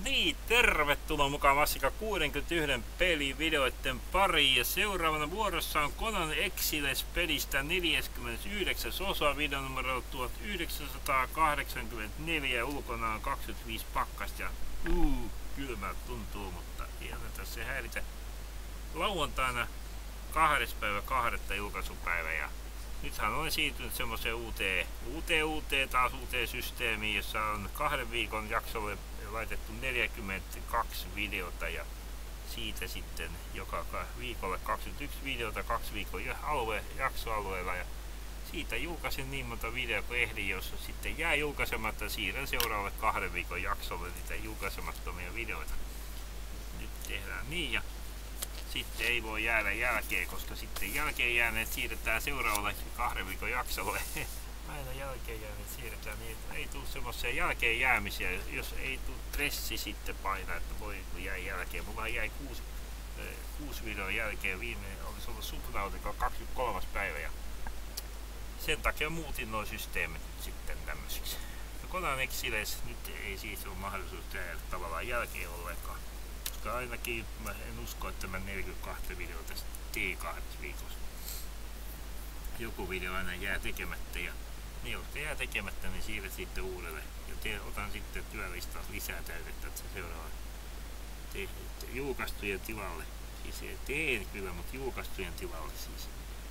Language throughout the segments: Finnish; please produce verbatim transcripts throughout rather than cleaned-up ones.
niin, tervetuloa mukaan Massika kuusikymmentäyksi pelivideoiden pariin. Ja seuraavana vuorossa on Conan Exiles pelistä neljäskymmenesyhdeksäs osa, videonumero tuhatyhdeksänsataakahdeksankymmentäneljä ja ulkona on kaksikymmentäviisi pakkasta ja uu, kylmältä tuntuu, mutta ei anneta se häiritä. Lauantaina kahdes päivä kahdetta julkaisupäivä ja nythän olen siirtynyt semmoiseen uuteen, uuteen, uuteen, taas uuteen systeemiin, jossa on kahden viikon jaksolle laitettu neljäkymmentäkaksi videota ja siitä sitten joka viikolle kaksikymmentäyksi videota, kaksi viikon alue, jaksoalueella ja siitä julkaisin niin monta videota kuin ehdin, jos sitten jää julkaisematta, siirrän seuraavalle kahden viikon jaksolle niitä julkaisemattomia videoita. Nyt tehdään niin ja sitten ei voi jäädä jälkeen, koska sitten jälkeen jääneet siirretään seuraavalle kahden viikon jaksolle. Aina jälkeen jääneet siirretään niin, että ei tule semmoisia jälkeen jäämisiä, jos ei tule stressi sitten painaa, että voi kun jäi jälkeen. Mulla jäi kuusi, kuusi videon jälkeen, viimeinen olisi ollut Subnautica kaksikymmentäkolmas päivä ja sen takia muutin nuo systeemit sitten tämmöisiksi. No Conan Exiles nyt ei siis ole mahdollisuus tehdä tavallaan jälkeen ollenkaan. Koska ainakin mä en usko, että mä neljäkymmentäkaksi videoa tästä tee kahdessa viikossa. Joku video aina jää tekemättä ja ne jotka jää tekemättä, niin siirrät sitten uudelle. Ja te, otan sitten työlistaan lisää täytettä, että se seuraava te, te, julkaistujen tilalle. Siis teen kyllä, mutta julkaistujen tilalle siis.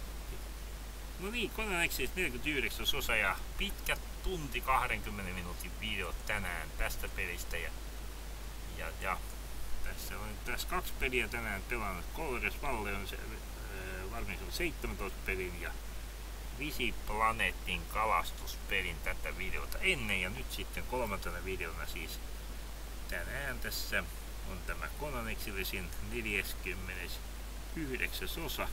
No niin, Conan Exiles neljäkymmentäyhdeksäs osa ja pitkät tunti kaksikymmentä minuutin videot tänään tästä pelistä. Ja, ja, ja tässä on tässä kaksi peliä tänään pelannut. Colores Valle on se, äh, varmaan seitsemäntoista pelin ja Visi Planetin kalastuspelin tätä videota ennen ja nyt sitten kolmantena videona siis tänään tässä on tämä Conan Exilesin neljäskymmenesyhdeksäs osa.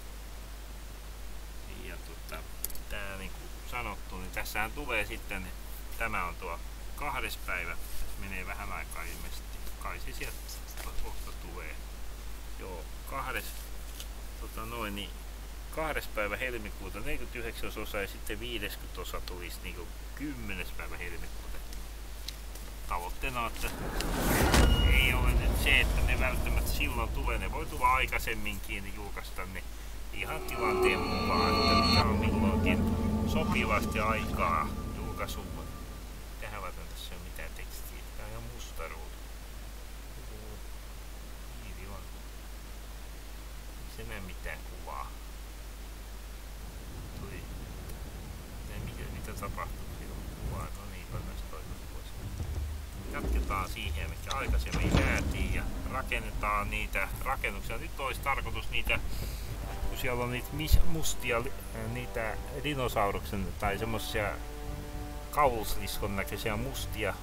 Ja tota, tää niin kuin sanottu, niin tässähän tulee sitten, tämä on tuo kahdes päivä, tässä menee vähän aikaa ilmeisesti, kai se sieltä kohta tulee. Joo, kahdes, tota noin, niin kahdes päivä helmikuuta neljäkymmentäyhdeksäs osa ja sitten viideskymmenes osa tulisi niin kuin kymmenes päivä helmikuuta. Tavoitteena on, että ei ole nyt se, että ne välttämättä silloin tulee, ne voi tulla aikaisemminkin niin julkaista ne ihan tilanteen mukaan, että mikä on milloinkin sopivasti aikaa julkaisuun. Tähän varten tässä ei ole mitään tekstiä, tää on ihan musta ruutu. Hiiri on. Ei se näe mitään kuvaa. Tuli. Mitä, mitä tapahtuu silloin kuvaa? No niin, varmasti toivottavasti pois. Jatketaan siihen, mikä aikaisemmin jäätiin ja rakennetaan niitä rakennuksia. Nyt olisi tarkoitus niitä, kun siellä on niitä mustia, niitä dinosauruksen tai semmosia kaulusliskon näköisiä mustia,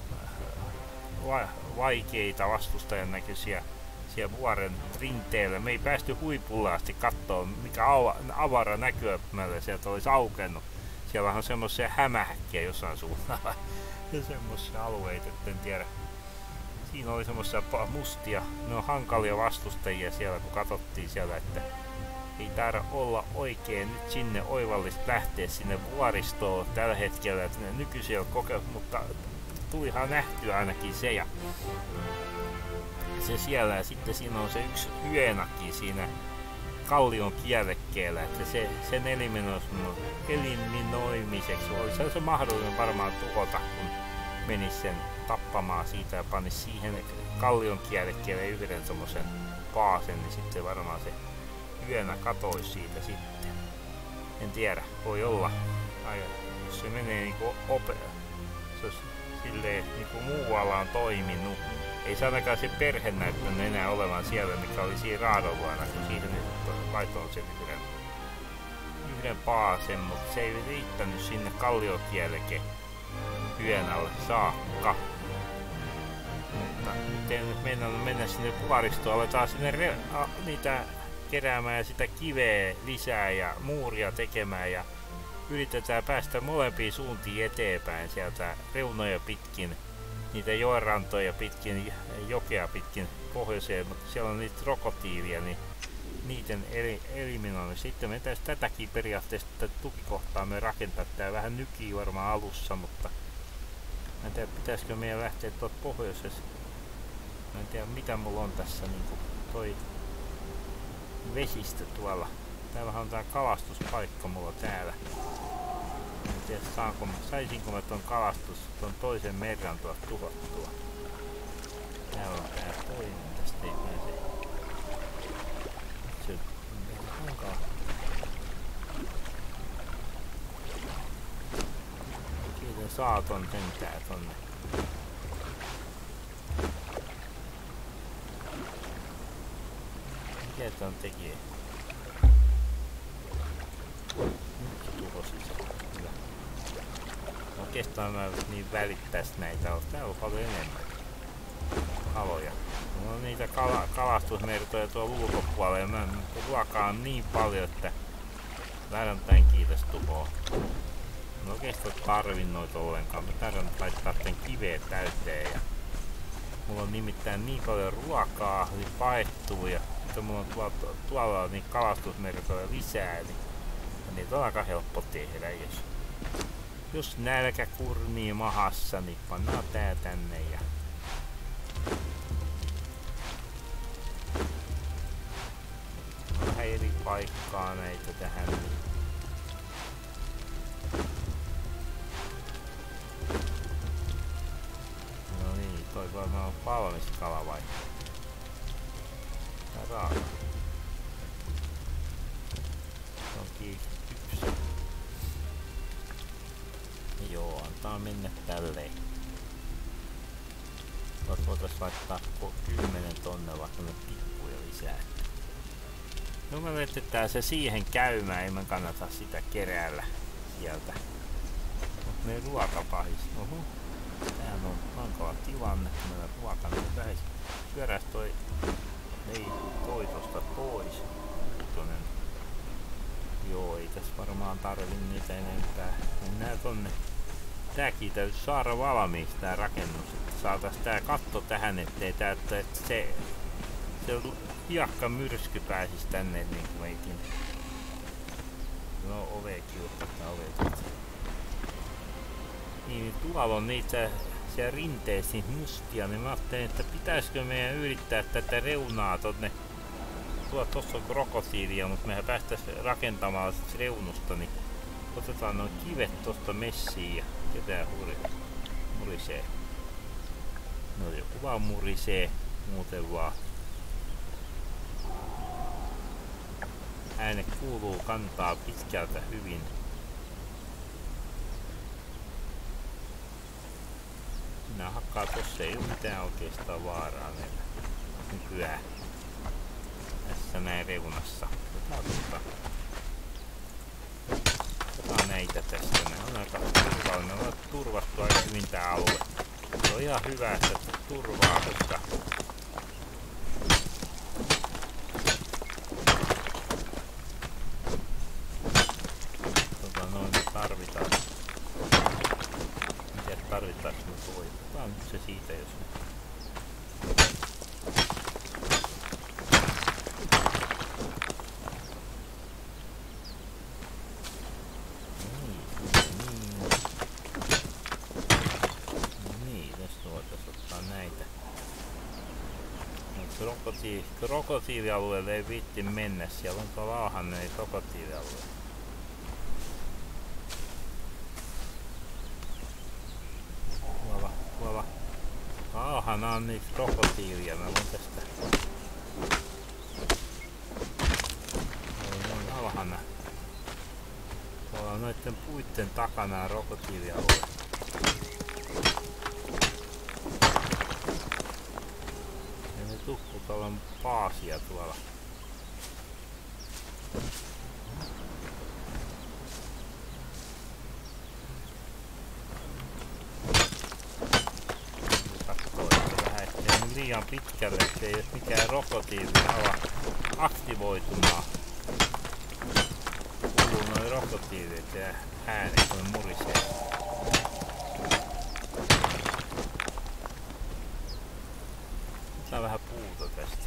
vaikeita vastustajan näköisiä siellä vuoren rinteellä. Me ei päästy huipulle asti katsoa, mikä avara näkymällä sieltä olisi aukenut. Siellä on semmoisia hämähäkkiä jossain suunnalla ja semmoisia alueita, en tiedä. Siinä oli semmoisia mustia, ne on hankalia vastustajia siellä, kun katsottiin siellä, että ei taida olla oikein nyt sinne oivallista lähteä sinne vuoristoon tällä hetkellä, että ne nykyisiä kokeilla, mutta tulihan nähtyä ainakin se ja se siellä ja sitten siinä on se yksi hyenakin siinä kallion kierrekkeellä, että se, sen eliminoimiseksi olisi se mahdollinen varmaan tuhota, kun menisi sen tappamaan siitä ja panisi siihen kallion kierrekkeelle yhden tommosen paasen, niin sitten varmaan se hyönä katoisi siitä sitten. En tiedä, voi olla. Ai, jos se menee niinku ope, se olisi silleen niinku muualla on toiminut. Ei se ainakaan se perhe näyttänyt enää olevan siellä, mikä oli siinä raadovuonna, kun siihen laitoin sen yhden, yhden paasen, mutta se ei riittänyt sinne kalliokieleke hyönälle saakka. Mutta nyt ei nyt mennä, mennä sinne vuoristoon, aletaan sinne re, a, niitä keräämään sitä kiveä lisää ja muuria tekemään ja yritetään päästä molempiin suuntiin eteenpäin sieltä reunoja pitkin, niitä joenrantoja pitkin, jokea pitkin pohjoiseen, mutta siellä on niitä krokotiilia, niin niiden eliminoimme. Sitten me tästä tätäkin periaatteessa tätä tukikohtaa me rakentaa, tää vähän nykii varmaan alussa, mutta mä en tiedä pitäisikö meidän lähteä tuolta pohjoisessa Mä en tiedä mitä mulla on tässä niinku toi vesistö tuolla. Täällähän on tää kalastuspaikka mulla täällä. Mä en tiedä saanko mä, saisinko mä ton kalastus, ton toisen merran tuolta tuhottua. Täällä on tää toinen, tästä ei pääse. Se on hankaa. Siitä saa ton sentää tonne. Mikä ton tekee? Nyt se tuhosi se. Hyvä. Oikeastaan mä niin välittäis näitä on. Täällä on paljon enemmän kaloja. Mulla on niitä kala kalastusmertoja tuolla ulkopuolella ja mä ruokaan niin paljon, että välttämättä kiitos tuhoa. En oikeastaan tarvi noita ollenkaan. Mä tarvitsen laittaa tän kiveä täyteen. Ja mulla on nimittäin niin paljon ruokaa niin paettuu ja sitten mulla on tuolla, tuolla niin kalastusmertoja lisää. Niin niitä on aika helppo tehdä. Jos, jos nälkä kurnii mahassa, niin pannaan tää tänne. Ja vähän eri paikkaa näitä tähän. No niin, toi varmaan on valmis kala vai? Tää raaka. Se on kypsä. Joo, antaa mennä tälleen. Tuot voitais laittaa kymmenen tonne vaikka ne pikkuja lisää. No me laitetaan se siihen käymään, ei me kannata sitä keräällä sieltä. Mut me ruokapahis. Oho. Tämähän on hankala tilanne, kun meillä ruoka nyt vähis. Pyöräs toi, ei toi tosta pois. Kutonen. Joo, ei tässä varmaan tarvi niitä enempää. Mennään tonne. Tääkin täytyy saada valmiiksi tää rakennus, että saatais tää katto tähän, ettei tää, että se, se hiakka myrsky pääsis tänne niin kuin meikin. No ovekin ottaa ovet. Niin tuolla on niitä siellä rinteessä niitä mustia, niin mä ajattelin, että pitäisikö meidän yrittää tätä reunaa tonne. Tuolla tossa on krokotiilia, mutta mehän päästäis rakentamaan reunusta, niin otetaan noin kivet tosta messiin ja ketään huri, murisee. No joku vaan murisee, muuten vaan. Ääne kuuluu kantaa pitkältä hyvin. Minä hakkaa tossa, ei oo mitään oikeastaan vaaraa meillä nykyään. Tässä näin reunassa. Otetaan Otetaan näitä tästä. Ne on aika turvallinen. Ne on turvattu aika hyvin tää alue. Se on ihan hyvä, että turvaa, koska tota noin tarvitaan. Mitä tarvitaan, me voi. Otetaan nyt se siitä, jos krokotiilialueelle ei viitti mennä, siellä on tuolla alhainen ei krokotiilialue. Tuolla, tuolla alhaana on niitä krokotiilia, mä voin tästä. Tuolla on alhaana. Tuolla on noitten puitten takana on krokotiilialue. Tukku tuolla on paasia tuolla. Katsoo, että vähän ettei liian pitkälle, ettei jos mikään rokotiivi ala aktivoitumaan. Kuuluu noin rokotiivit ja äänet on murisee. Otetaan vähän puuta tästä.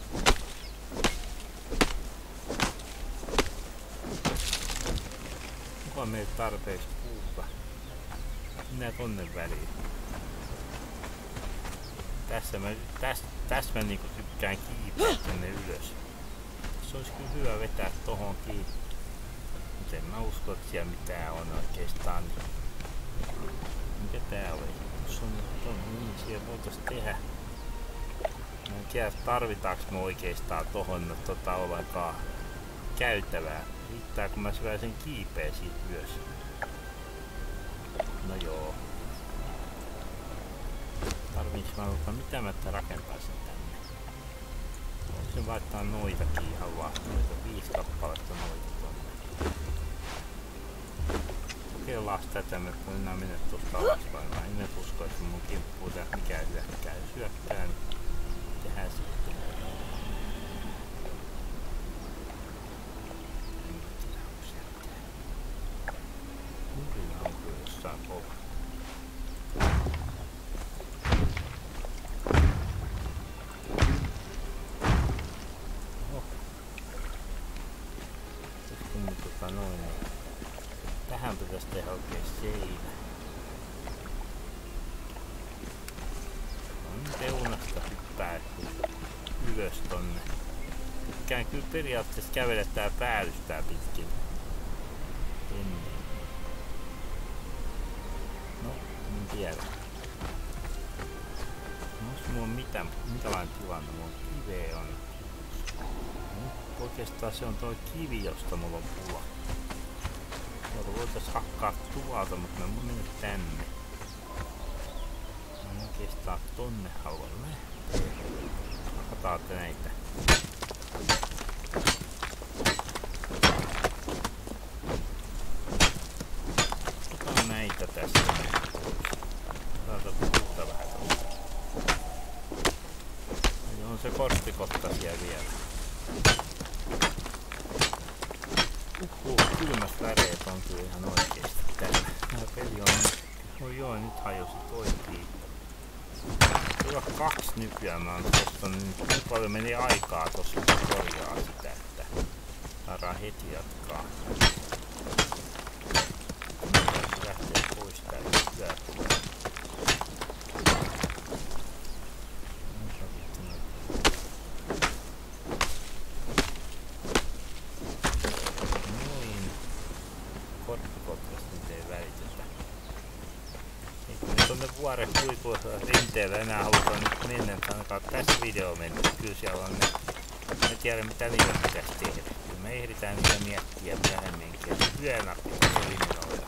Onko meillä tarpeeksi puuta? Minä tonne väliin. Tässä mä, täs, täs mä niinku tykkään kiipeä tänne ylös. Se olisi kyllä hyvä vetää tohon kiinni. Mut en mä usko, että siellä mitään on oikeastaan. Mikä tää oli? Se on, on niin, siellä voitais tehdä. Mä en tiedä, tarvitaanko me oikeastaan tohon tota ollenkaan käytävää. Riittää kun mä syväisen kiipeä siitä ylös. No joo. Tarviiks mä ottaa mitä mä rakentaisin tänne? Voisin laittaa noitakin ihan vaan. Noita viisi kappaletta noita tonne. Kokeillaan tätä, me kun enää mennä tuosta alaspäin. Mä en nyt usko, että mun kimppuu tää mikään hyökkää. Jos hyökkää, niin tehdään sitten. Murina on kyllä jossain kova. Tota noin, niin tähän pitäisi tehdä oikein seinä. On reunasta hyppää ylös tonne. Tykkään kyllä periaatteessa kävellä tää päällystää pitkin. Ennen. No, en tiedä. Onks mulla mitä, minkälainen tilanne mulla kiveä on? Oikeastaan se on toi kivi, josta mulla on pula. Tuolta voitais hakkaa tuolta, mutta mä mun mennä tänne. Mä oikeastaan tonne haluan lähteä. Hakataan näitä. Otetaan näitä tästä. Täältä puuta vähän tuolta. Ja on se korttikotta siellä vielä. Uhuh, kylmät väreet on kyllä ihan oikeesti tällä. Nää peli on nyt. Oi joo, nyt hajosi toikin. Tulla kaksi nykyään mä oon tosta nyt. Niin paljon meni aikaa tossa korjaa sitä, että saadaan heti jatkaa. Lähtee pois täältä syöpää. Vuoren huipulla rinteellä enää halutaan nyt mennä, ainakaan tässä video mennä. Kyllä siellä on ne. Mä tiedän mitä niillä pitäisi tehdä. Kyllä me ehditään niitä miettiä myöhemminkin. Yönä pitäisi eliminoida.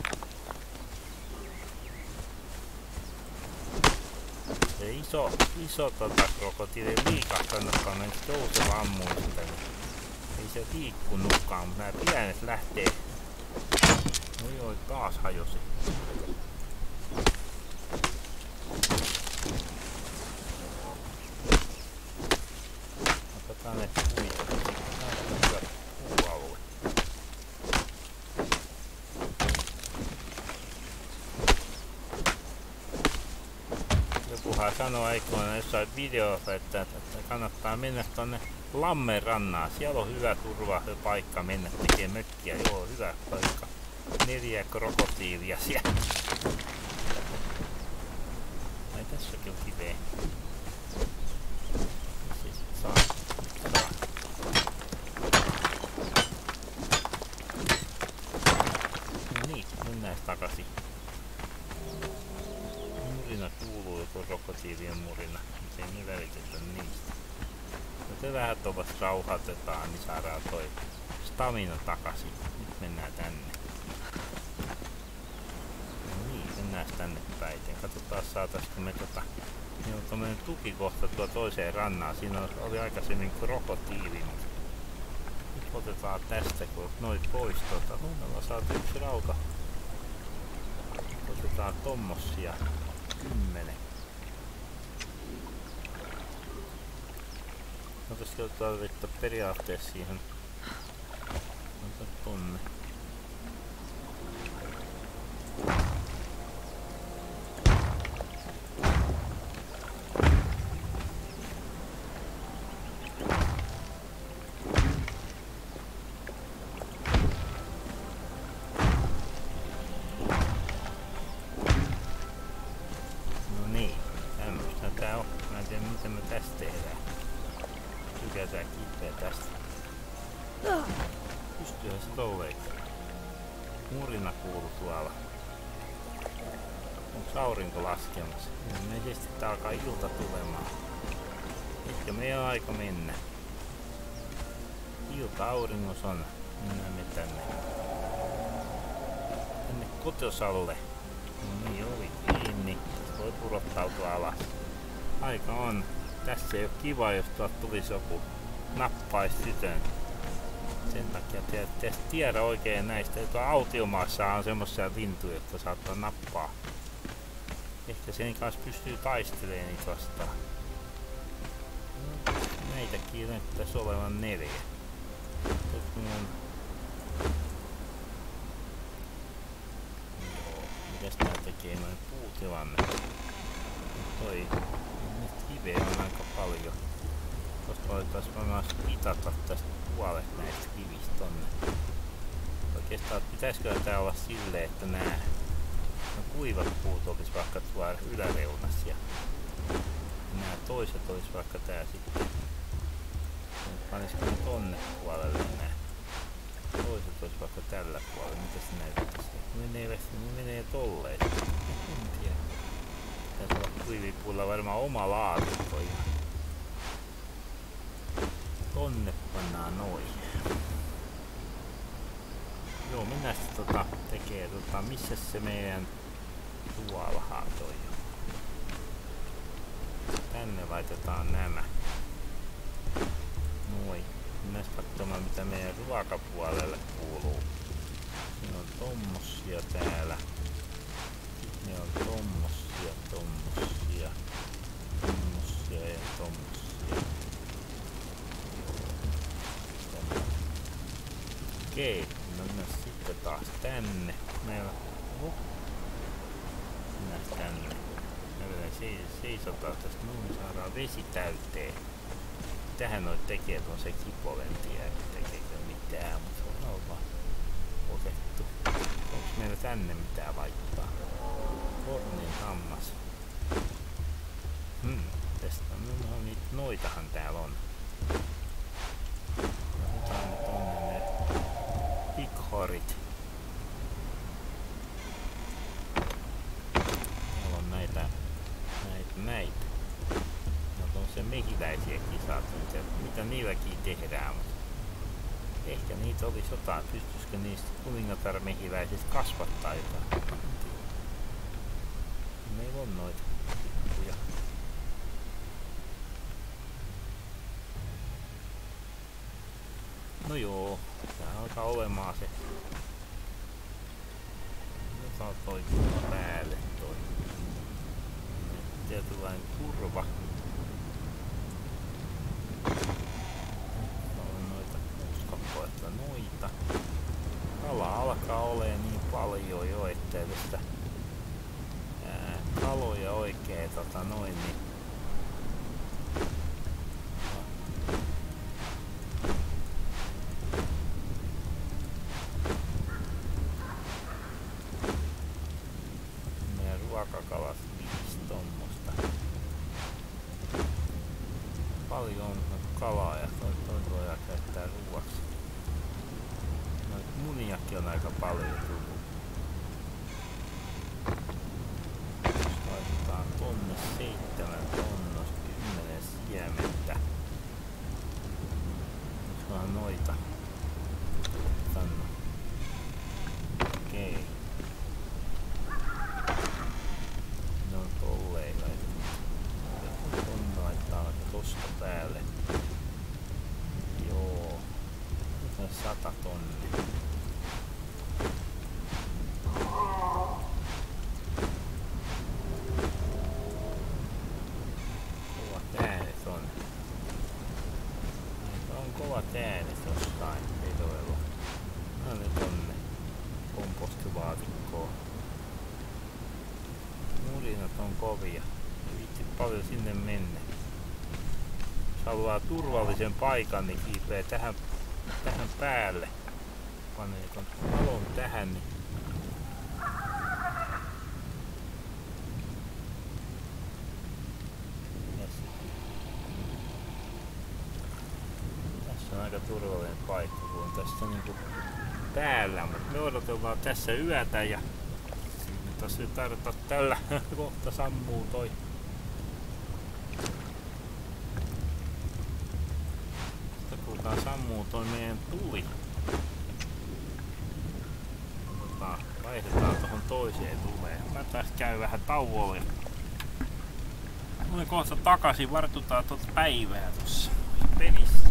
Se iso, iso tota krokotiili liikaa kannattaa mennä jousella ammuun sitä. Ei se liikkunutkaan, mutta nää pienet lähtee. No joo, taas hajosi. Otetaan ne puita. Tää on hyvä puualue. Jokuhan sanoo aikoina jossain videossa, että, että kannattaa mennä tonne Lammenrannaan. Siellä on hyvä turva paikka mennä tekemään mökkiä. Joo, hyvä paikka. Neljä krokotiilia siellä. Ai tässäkin on kiveä. Siis saa. Saa. No niin, mennään takaisin. Murina kuuluu joku krokotiilien murina. Miten me välitetä niistä. No te vähän tuossa rauhoitetaan, niin saadaan toi stamina takaisin. Nyt mennään tänne. Mennään tänne päin. Katsotaan saataisiko me tota... Siinä on tommonen tukikohta tuo toiseen rannaan. Siinä oli aikaisemmin krokotiili. Nyt otetaan tästä kun noin pois tota. No, me ollaan saatu yksi rauta. Otetaan tommosia. Kymmenen. Otaisiko jotain vettä periaatteessa siihen. Ota tonne. murina kuuluu tuolla. Onks aurinko laskemassa? Ilmeisesti tää alkaa ilta tulemaan. Ehkä meidän on aika mennä. Ilta auringos on. Mennään tänne. Tänne kotosalle. No niin, ovi kiinni. Tästä voi purottautua alas. Aika on. Tässä ei oo kiva, jos tuolta tulisi joku nappaisi tytön. Sen takia te ette tiedä oikein näistä. Tuolla autiomaassa on semmosia lintuja, jotka saattaa nappaa. Ehkä sen kanssa pystyy taistelemaan niitä vastaan. Näitäkin näyttäisi olevan neljä. On... Joo, mitäs tää tekee noin puutilanne? Toi... Nyt kiveä on aika paljon. Koska voitais varmaan hitata tästä puolet näistä kivistä tonne. Oikeastaan pitäisikö tää olla silleen, että nää no kuivat puut olis vaikka tuolla yläreunas ja nää toiset olis vaikka tää sitten. Panisiko ne tonne puolelle nää? Toiset olis vaikka tällä puolella. Mitäs se näyttäisi? Ne menee, ne menee tolleen. En tiedä. Pitäis olla kuivipuilla varmaan oma laatikko ihan. Tonne pannaan noin. Joo, mennään sitten tota tekee tota, missä se meidän tuolahan toi on. Tänne laitetaan nämä. Noin. Mennään katsomaan mitä meidän ruokapuolelle kuuluu. Siinä on tommosia täällä. Ne on tommosia, tommosia. Tommosia ja tommosia. Okei, no mennään sitten taas tänne. Meillä on... Mennään tänne. Meillä se, seisotaan tästä, noin saadaan vesi täyteen. Tähän noit tekee tuon se kipolentia, ei tekeekö mitään, mutta se on vaan otettu. Onks meillä tänne mitään laittaa? Kornin hammas. Hmm, tästä on, no, niitä noitahan täällä on. Otetaan ne tonne ne pikhorit. Täällä on näitä, näitä, näitä. No on se mehiläisiäkin saatu, mitä niilläkin tehdään. Ehkä niitä olisi jotain, pystyisikö niistä kuningatar-mehiläisistä kasvattaa jotain. Meillä on noita kuja. No joo, tää alkaa olemaan se. Otetaan toi päälle toi. Tietynlainen turva. On noita kuuskappaleita noita. Kala alkaa olemaan niin paljon jo, ettei tästä ää, kaloja oikein tota noin niin. Ruokakalat viisi tommosta. Paljon on kalaa ja toi, toi voidaan käyttää ruuaksi. Noit muniakin on aika paljon tullut. Laitetaan tonne seitsemän tonnosta kymmenen siementä. Nyt vaan noita. Tänne. Okei. Ne on tolleen laitettu. Tonne laittaa tosta päälle. Joo. Nyt on sata tonnia. Kovat äänet on. On kovat äänet jostain vedoilla. No ne tonne kompostilaatikkoon. Murinat on kovia. Ei viitsi paljon sinne mennä. Jos haluaa turvallisen paikan, niin kiipee tähän, tähän päälle. Panee ton valon tähän. Niin tässä on aika turvallinen paikka, kun on tästä niinku päällä, mutta me odotellaan tässä yötä ja me tässä tarvitaan tällä kohta sammuu toi. Sitten kun tää sammuu toi meidän tuli. Otetaan, vaihdetaan tohon toiseen tuleen. Mä tästä käyn vähän tauolla. Olen kohta takaisin, vartutaan tuota päivää tuossa pelissä.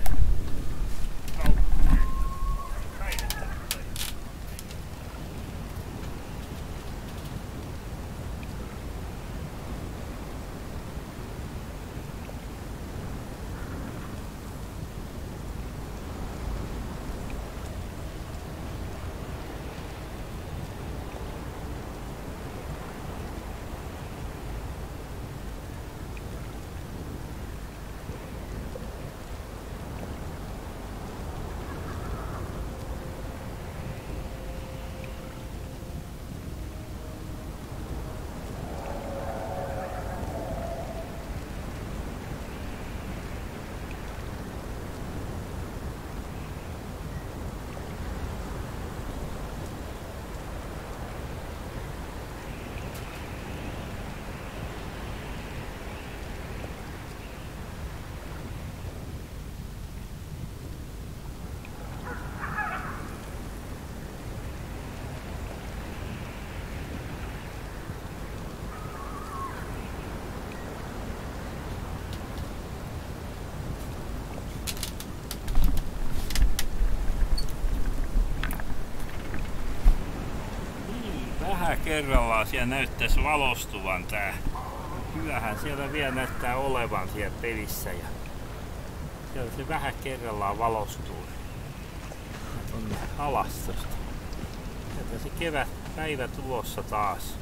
Vähän kerrallaan siellä näyttäisi valostuvan tää. Hyvähän siellä vielä näyttää olevan siellä pelissä ja siellä se vähän kerrallaan valostuu. Tonne alas tosta. Sieltä se kevät päivä tulossa taas.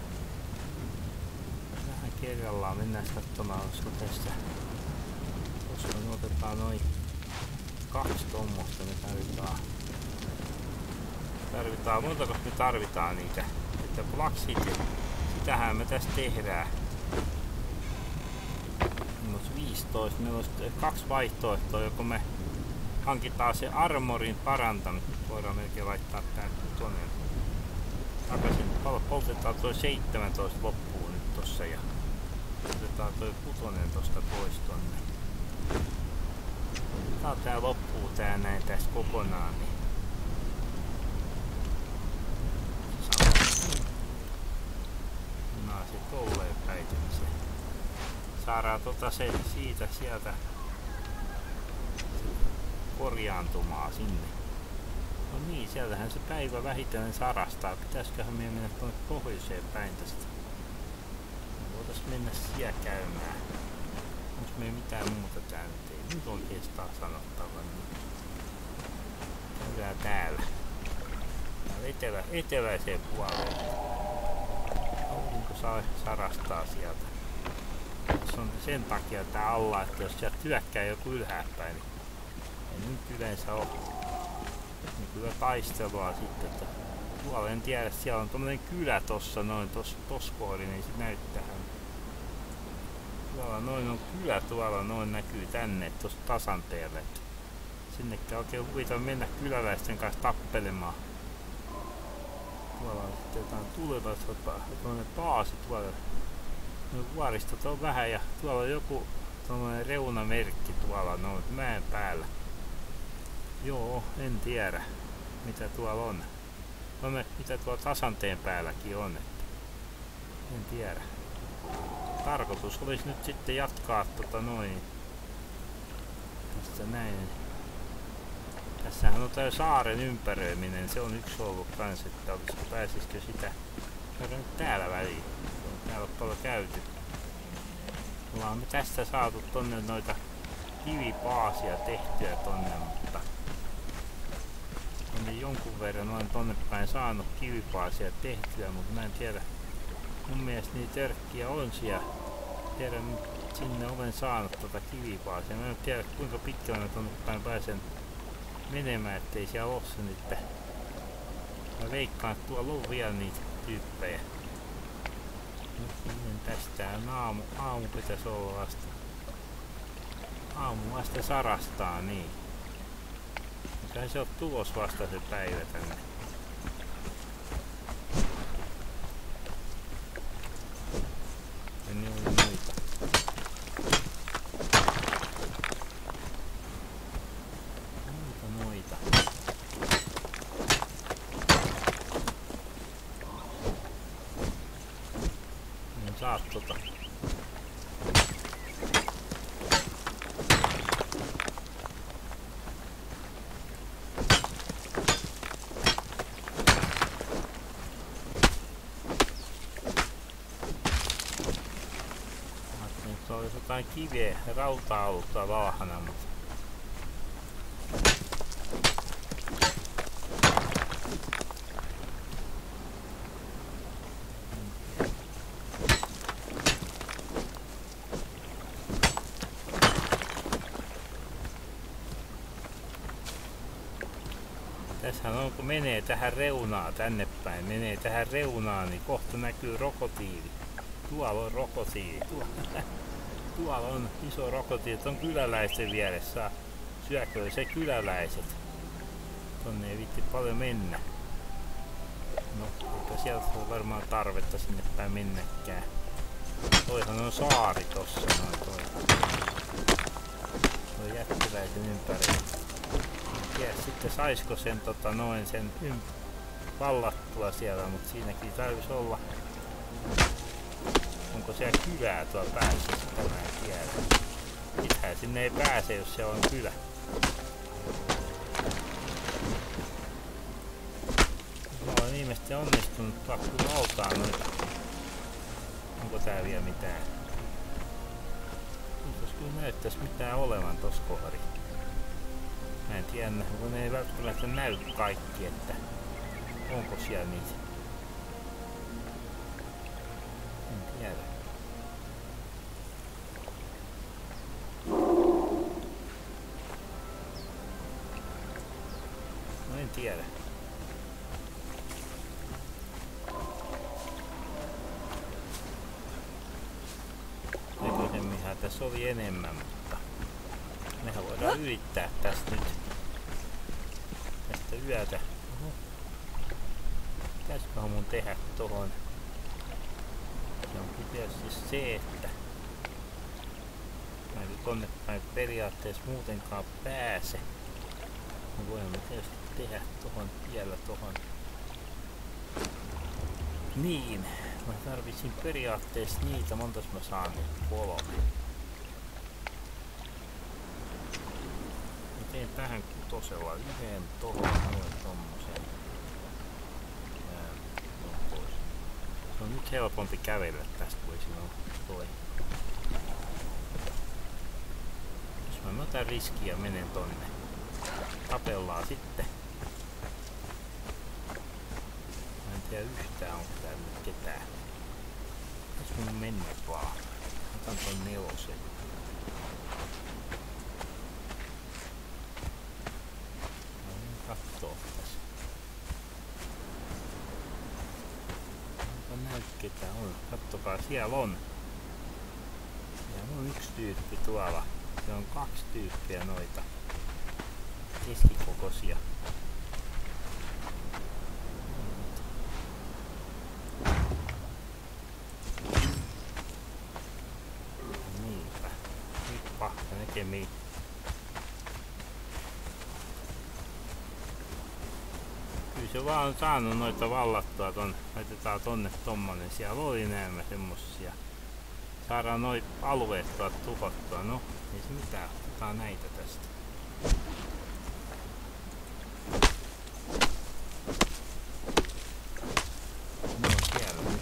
Vähän kerrallaan mennään katsomaan, olisiko tästä. Koska me otetaan noin kaksi tommosta me tarvitaan. Tarvitaan, montako me tarvitaan niitä? Plaksit ja sitähän me tässä tehdään. Meillä olisi viisitoista, meillä olisi kaksi vaihtoehtoa, joko me hankitaan se armorin parantaminen. Voidaan melkein laittaa tää kutonen takaisin. Poltetaan toi seitsemäntoista loppuun nyt tossa ja otetaan toi kutonen tosta pois tonne. Tää tää loppuu tää näin tästä kokonaan. Niin tolleen päin se. Saadaan tota se siitä sieltä korjaantumaan sinne. No niin, sieltähän se päivä vähitellen sarastaa. Pitäisiköhän meidän mennä tuonne pohjoiseen päin tästä? Voitais mennä siellä käymään. Onko meillä mitään muuta tää nyt ei? Nyt oikeastaan sanottava. Niin. Käydään täällä. Täällä etelä, eteläiseen puoleen. Aurinko saa sarastaa sieltä. Se on sen takia tää alla, että jos sieltä hyökkää joku ylhääpäin, niin ei nyt yleensä ole niin kyllä taistelua sitten. Että tuolla en tiedä, siellä on tommonen kylä tossa noin, tossa tos kohdin, niin se näyttää. Tuolla noin on kylä, tuolla noin näkyy tänne, tossa tasanteelle. Sinnekään oikein huvita mennä kyläläisten kanssa tappelemaan. Tuolla on sitten jotain tulevasta, tuollainen baasi tuolla. No, vuoristot on vähän ja tuolla on joku tuollainen reunamerkki tuolla noin mäen päällä. Joo, en tiedä mitä tuolla on. No, mitä tuolla tasanteen päälläkin on. Että en tiedä. Tarkoitus olisi nyt sitten jatkaa tota noin. Tästä näin. Tässähän on tää saaren ympäröiminen, se on yksi ollut kans, että pääsisikö sitä käydä nyt täällä väliin. Täällä on paljon käyty. Ollaan me tästä saatu tonne noita kivipaasia tehtyä tonne, mutta tonne jonkun verran olen tonne päin saanut kivipaasia tehtyä, mutta mä en tiedä. Mun mielestä niitä törkkiä on siellä. Tiedän, sinne olen saanut tota kivipaasia. Mä en tiedä kuinka pitkällä mä tonne päin pääsen menemään, ettei siellä ole se nyt. Mä veikkaan, että tuolla on vielä niitä tyyppejä. Nyt tästä aamu, aamu pitäisi olla vasta. Aamu vasta sarastaa, niin. Mikähän se on tulos vasta se päivä tänne. saat tota. Nyt olisi jotain kiveä, rautaa ollut tuolla valhana, mutta tässähän on, kun menee tähän reunaan tänne päin, menee tähän reunaan, niin kohta näkyy rokotiivi. Tuolla on rokotiivi. Tuolla, tuolla on iso rokotiivi, on kyläläisten vieressä. Syököö se kyläläiset. Tonne ei viitti paljon mennä. No, eipä sieltä ole varmaan tarvetta sinne päin mennäkään. Toihan on saari tossa noin toi. Toi jättiläisen ympärillä. Tiedä sitten saisko sen tota noin sen ymp vallattua siellä, mutta siinäkin täytyisi olla. Onko siellä kylää tuolla päässä, sitä mä en tiedä. Mitään sinne ei pääse, jos siellä on kylä. Mä olen viimeisesti onnistunut pakkuun altaan noita. Onko tää vielä mitään? Jos kyllä näyttäis mitään olevan tossa kohdalla. Mä en tiedä, kun ne ei välttämättä näy kaikki, että onko siellä niitä. En tiedä. No en tiedä. Aikaisemminhan tässä oli enemmän, mutta mehän voidaan yrittää tästä nyt. Tästä yötä. Oho. Pitäisiköhän mun tehdä tohon? Se on tietysti se, että mä en tonne päin periaatteessa muutenkaan pääse. Mä voin tietysti tehdä tohon vielä tohon. Niin, mä tarvitsin periaatteessa niitä, montas mä saan nyt? Kolme. Mä teen tähän kutosella yhden tohon noin tommosen. Se on nyt helpompi kävellä tästä, kun ei siinä ole toi. Jos mä otan riskiä ja menen tonne. Tapellaan sitten. Mä en tiedä yhtään, onko täällä nyt ketään. Jos mun mennä vaan. Otan ton nelosen. Mä voin kattoo tässä. Onko näy ketään on? Kattokaa, siellä on. Siellä on yksi tyyppi tuolla. Se on kaksi tyyppiä noita. Keskikokoisia. Niinpä. Nyt pahka näkemiin. Kyllä se vaan on saanut noita vallattua ton. Laitetaan tonne tommonen. Siellä oli näemmä semmosia. Saadaan noi alueet tuolta tuhottua. No, ei se mitään. Otetaan näitä tästä. No siellä nyt.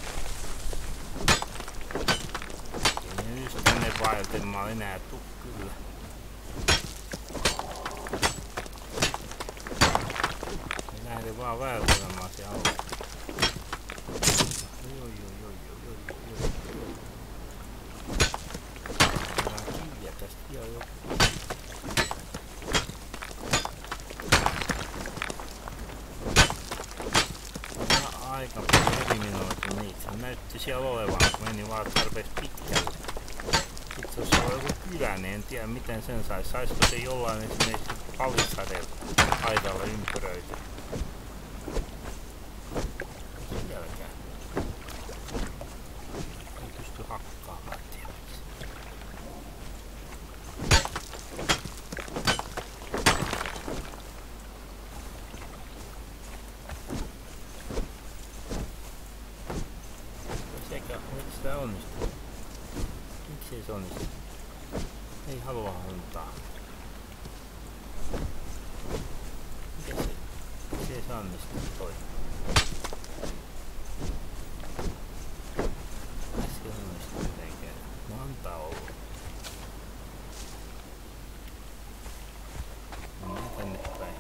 Ei ne just tänne vaeltamaan enää tuu kyllä. Ne lähde vaan vaeltelemaan siellä alueella. Joo joo joo joo joo joo joo. Saadaan kiviä tästä vielä joku. Aika paljon eliminoitu niitä. Se näytti siellä olevan, kun meni vaan tarpeeksi pitkälle. Sitten jos on joku kylä, niin en tiedä miten sen sais. Saisiko se jollain esimerkiksi palisadeella aidalla ympyröity? Sielläkään. Ei pysty hakkaamaan tietysti. Eikö sitä onnistu? Miksi ei se onnistu? Ei halua antaa. Mikä se? Miksi ei se onnistu toi? Äsken onnistu mitenkään. No antaa olla. Mennään tänne päin.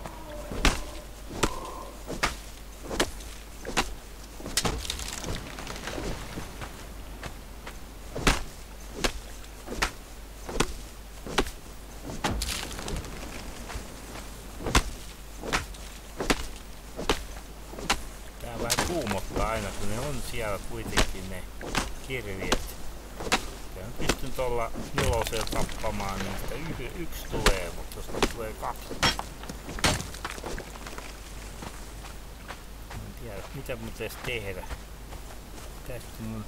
Kuumottaa aina, kun ne on siellä kuitenkin ne kirviöt. Ja pystyn tuolla nelosella tappamaan, niin y- yksi tulee, mutta tuosta tulee kaksi. En tiedä, mitä mun pitäisi tehdä. Pitäisikö mun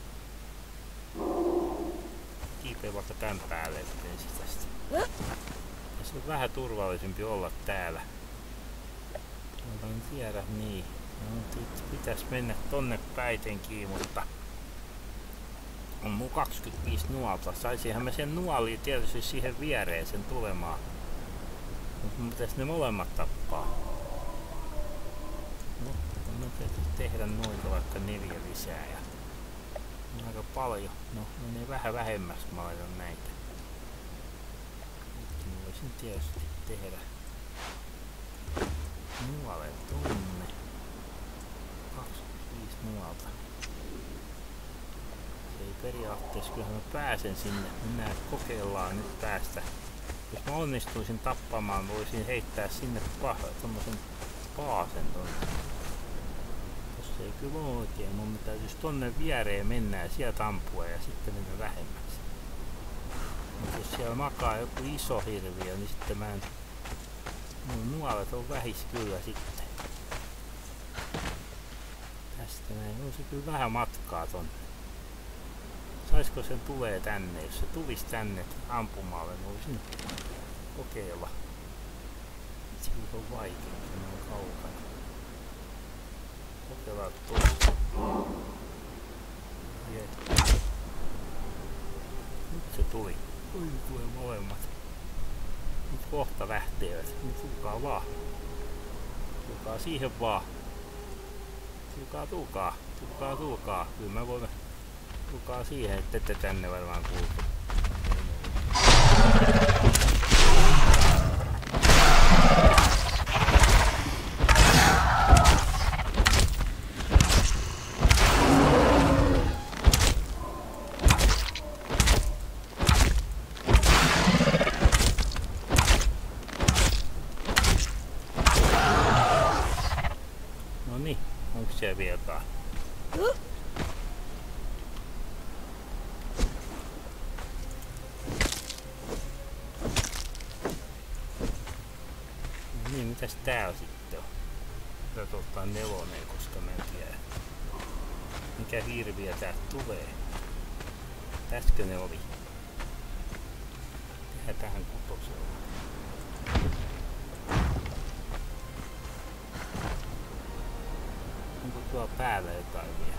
kiipeä vaikka tän päälle, ettei se tästä. Tässä on vähän turvallisempi olla täällä. Mutta en tiedä, niin. No, pitäis mennä tonne päitenkin, mutta on mun kaksikymmentäviisi nuolta. Saisinhan mä sen nuoliin tietysti siihen viereen sen tulemaan. Mutta mun pitäis ne molemmat tappaa. No, mä pitäis tehdä noita vaikka neljä lisää ja on aika paljon. No, menee vähän vähemmäs, kun mä laitan näitä. Nyt mä voisin tietysti tehdä nuolen tunne. kaksikymmentäviisi nuolta. Se ei periaatteessa, kyllähän mä pääsen sinne. Mennään kokeillaan nyt päästä. Jos mä onnistuisin tappamaan, voisin heittää sinne tommosen paasen tonne. Tossa ei kyllä ole oikein. Mun täytyisi tonne viereen mennä ja sieltä ampua ja sitten mennä vähemmäksi. Mutta jos siellä makaa joku iso hirviö, niin sitten mä en... Mun nuolet on vähis kyllä sitten. Tästä näin. On se kyllä vähän matkaa tonne. Saisko sen tulee tänne? Jos se tulisi tänne ampumalle, niin voisin kokeilla. Se on vaikea, kun ne on kaukana. Kokeillaan tuossa. Nyt se tuli. Oi, tulee molemmat. Nyt kohta lähtevät. Nyt tulkaa vaan. Tulkaa siihen vaan. Tulkaa, tulkaa. Tulkaa, tulkaa. Kyllä mä voin... Tulkaa siihen, että ette tänne varmaan kuultu. Noniin, onko siellä vielä jotain? Niin, mitäs täällä sitten on? Täytyy ottaa nelonen, koska mä en tiedä mikä hirviö täältä tulee. Täskö ne oli? Tehdään tähän kutosella. Onko tuolla päällä jotain vielä?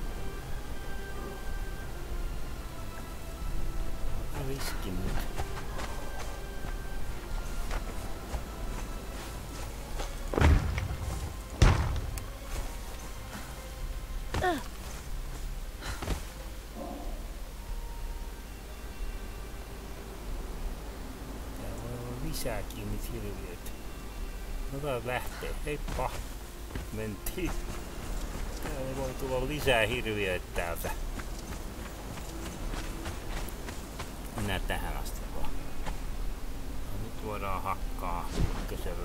Mä riskin nyt. Lisääkin niitä hirviöitä. No tää lähtee. Heippa! Mentiin. Täällä voi tulla lisää hirviöitä täältä. Mennään tähän asti vaan. No, nyt voidaan hakkaa ykkösellä.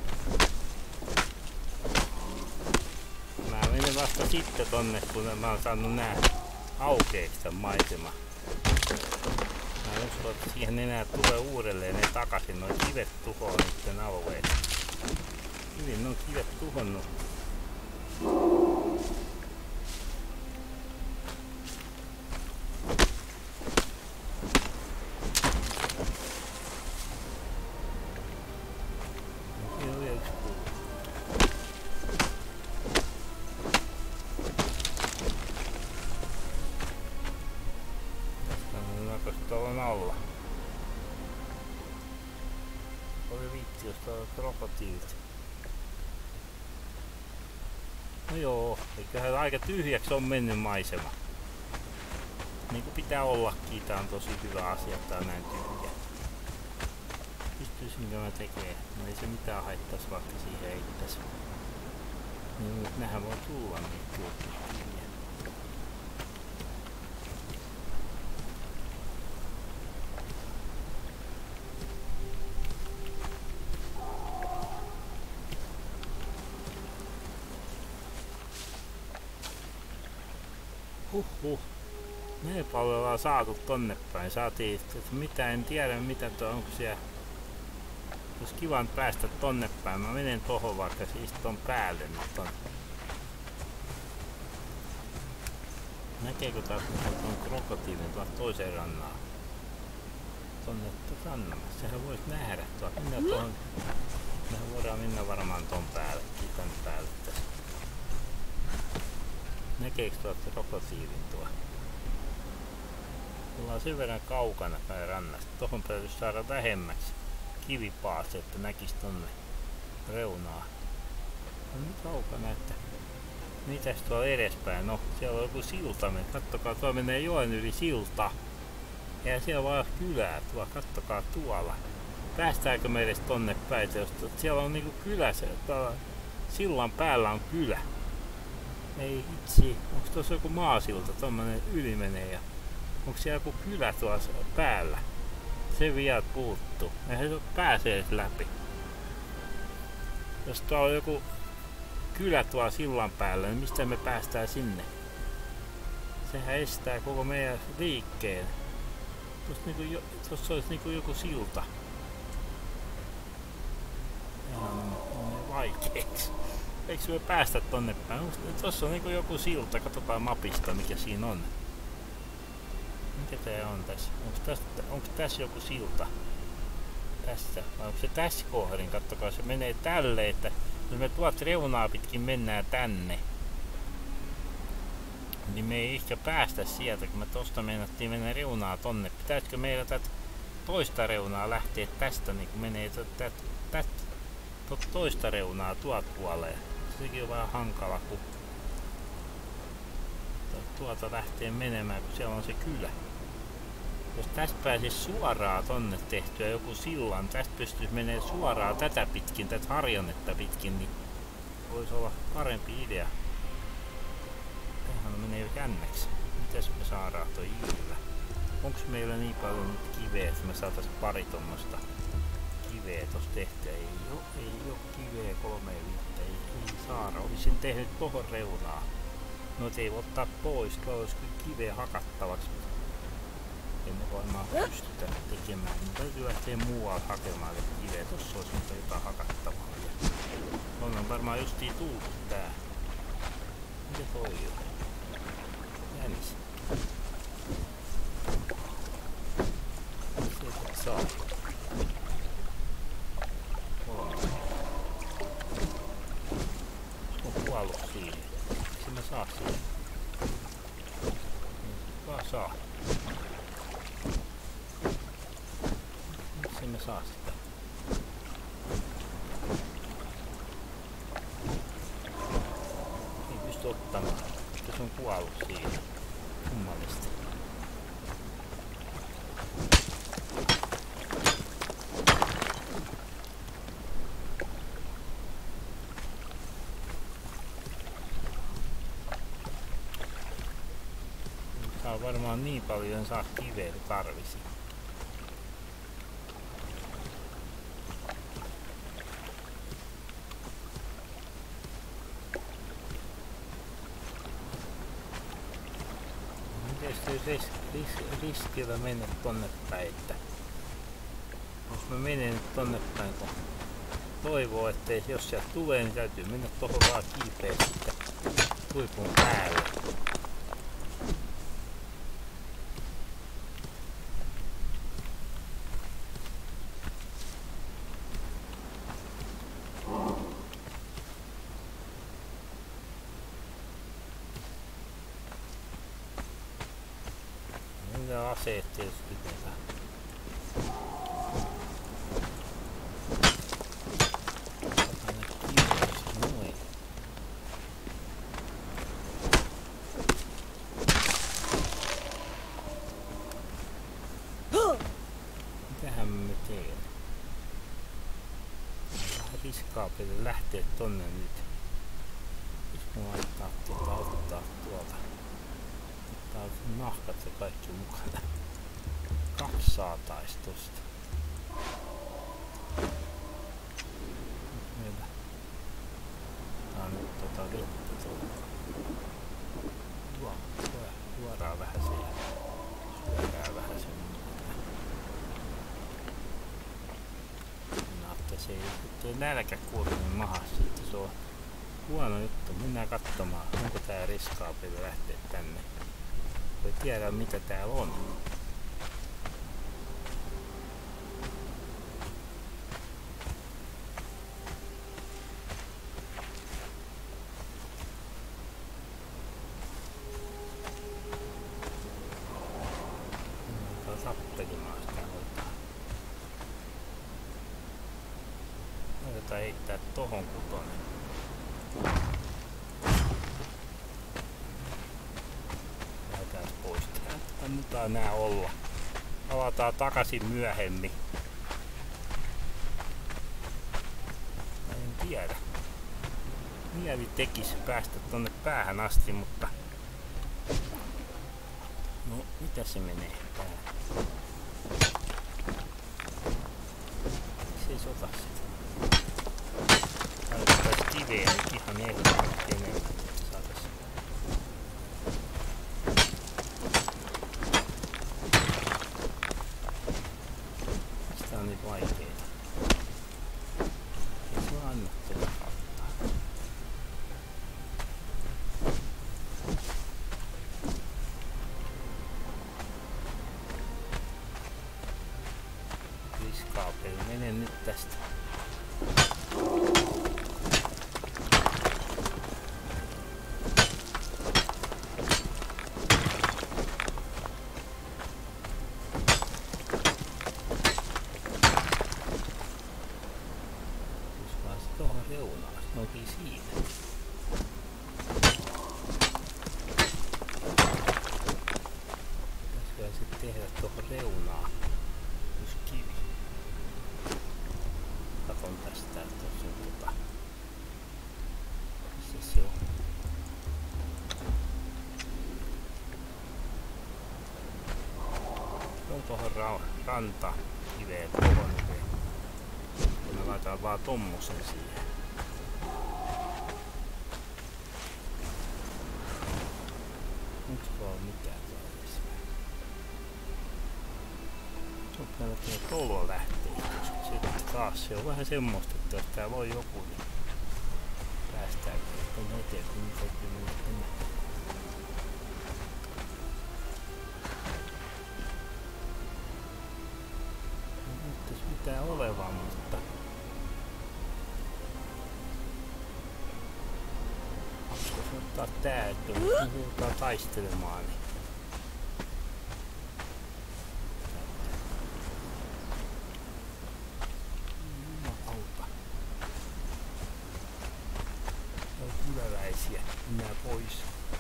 Mä menen vasta sitten tonne, kun mä oon saanut nää aukeeksi tän maiseman. Mä en usko, että siihen enää tulee uudelleen ne takaisin. Noi kivet tuhoaa niitten alueet. Hyvin ne on kivet tuhonnut. Siinä on vielä yksi puu. pallon alla. Oli viitti, jos tuolla krokotiilit. No joo, eiköhän aika tyhjäksi on mennyt maisema. Niinku pitää ollakin, tää on tosi hyvä asia, tää on näin tyhjä. Pystyisinkö mä tekemään? No ei se mitään haittais, vaikka siihen heittäis. Niin, mutta nähän voi tulla niitä tyhjiä. Huhhuh. Näin paljon ollaan saatu tonne päin. Saatiin, että mitä en tiedä mitä tuo onko siellä. Olisi kivan päästä tonne päin. Mä menen tohon vaikka siis ton päälle nyt on. Näkeekö taas tuon krokotiilin tuolla toiseen rannaan? Tonne rannalle. Sehän vois nähdä tuolla. Mennään tuohon. Mehän voidaan mennä varmaan ton päällekin. Tän päälle tässä. Näkeekö tuolta krokotiilin tuo? Ollaan sen verran kaukana päin rannasta. Tohon täytyisi saada vähemmäksi kivipaase, että näkis tonne reunaa. No niin kaukana, että mitäs tuolla edespäin? No siellä on joku silta. Kattokaa, tuolla menee joen yli silta. Ja siellä vaan kylää tuolla. Kattokaa tuolla. Päästäänkö me edes tonne päin? Siellä on niinku kylä. Tuolla sillan päällä on kylä. Ei itse. Onko tuossa joku maasilta? Tommonen yli menee ja onko siellä joku kylä tuossa päällä? Se vielä puuttuu. Eihän se pääsee läpi. Jos tuolla on joku kylä tuolla sillan päällä, niin mistä me päästään sinne? Sehän estää koko meidän liikkeen. Tuossa, niinku, tuossa olisi niinku joku silta. Ihan vaikeeksi. Eikö me päästä tonne päin? Tuossa on niinku joku silta. Katsotaan mapista mikä siinä on. Mikä tää on tässä? Onko tässä, onko tässä joku silta? Tässä. Vai onko se tässä kohdin? Kattokaa, se menee tälle, että jos me tuot reunaa pitkin mennään tänne, niin me ei ehkä päästä sieltä, kun me tosta meinattiin mennä reunaa tonne. Pitäisikö meillä tätä toista reunaa lähteä tästä, niin kun menee tätä tät, tot toista reunaa tuolta puoleen? Sekin on vähän hankala, kun tuolta lähtee menemään, kun siellä on se kylä. Jos tästä pääsisi suoraan tonne tehtyä joku sillan, tästä pystyisi menemään suoraan tätä pitkin, tätä harjannetta pitkin, niin voisi olla parempi idea. Tämähän menee jännäksi. Mitäs me saadaan toi ilillä? Onko meillä niin paljon nyt kiveä, että me saatais pari tommoista kiveä tossa tehtyä? Ei oo, ei oo kiveä kolme viittä, ei, ei saada. Olisin tehnyt tohon reunaa. Noita ei voi ottaa pois, tuolla olisi kyllä kiveä hakattavaksi. Ei me varmaan pystytä tekemään. Me täytyy lähteä muualta hakemaan kiveä. Tossa olisi mutta jotain hakattavaa. On varmaan justiin tullut tää. Mikä toi on? Jänis. Sieltä saa. Kolme. On kuollut siihen. Miksi mä saa siihen? Vaan saa. Miksi me saa sitä? Ei pysty ottamaan. Se on kuollut siihen. Kummallista. Saa varmaan niin paljon saa kiveä kuin tarvisi. Ris, ris, riskillä mennä tonne päin, että jos mä menen nyt tonne päin, kun toivoo, ettei jos sieltä tulee, niin täytyy mennä tohon vaan kiipeä sitten huipun päälle. Vielä aseet tietysti pitää. Noin. Mitähän me teemme? Vähän riskaapeli lähteä tonne nyt. Jos mä laittaa tuota ottaa tuolta. Ottaa nahkat ja kaikki mukana. Kaksi saatais tosta. Meillä. Tää on nyt tota vettä tuolla. Juo, juodaan vähän sen ja syödään vähän sen. Se ei nälkä kuollut mahassa, että se on huono juttu. Mennään katsomaan, onko tää riskaapeli lähteä tänne. Ei tiedä mitä täällä on. Tappelimaan sitä hoitaa. Laitetaan heittää tohon kutonen. Lähdetään pois täältä. Annetaan nää olla. Avataan takaisin myöhemmin. En tiedä. Mieli tekisi päästä tonne päähän asti, mutta... No, mitä se menee täällä? Miksi ei sota sitä? Laitetaan kiveä nyt ihan ehdottomasti enemmän. Saatais. Mistä on niin vaikeeta? Ei se vaan anna tulla kauttaa. Riskaapeli, mene nyt tästä. Tuohon reunaan, se onkin siinä. Pitäisiköhän se tehdä tuohon reunaan yksi kivi. Katon tästä, että tuossa on tota... Missä se on? On tuohon ra ranta kiveä tuohon. Me laitetaan vaan tommosen siihen. Onks tuolla mitään tällaisia? Mutta melkein tuolla lähtee, koska sitten taas se on vähän semmoista, että jos täällä on joku, niin päästään tonne eteen, kun nyt täytyy mennä tänne. Ei näyttäisi mitään olevan, mutta... Jos ottaa tää, että joudutaan taistelemaan, niin... Jumalauta. Se on kyläläisiä. Mennään pois.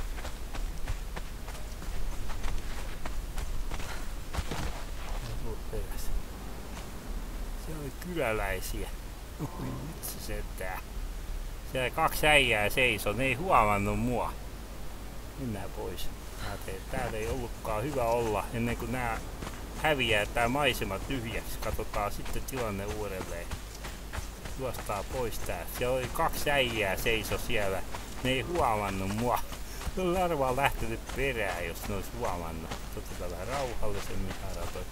Se oli kyläläisiä. Vitsi sentään. Siellä kaksi äijää seisoi, ne ei huomannut mua. Mennään pois. Mä tein, täällä ei ollutkaan hyvä olla ennen kuin nää häviää tää maisema tyhjäksi. Katsotaan sitten tilanne uudelleen. Juostaa pois tää. Siellä oli kaksi äijää seiso siellä. Ne ei huomannut mua. Ne oli arvaan lähtenyt perään, jos ne olisi huomannut. Otetaan vähän rauhallisemmin haratoin.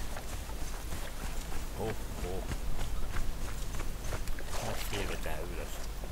Oho. Taas siirretään ylös.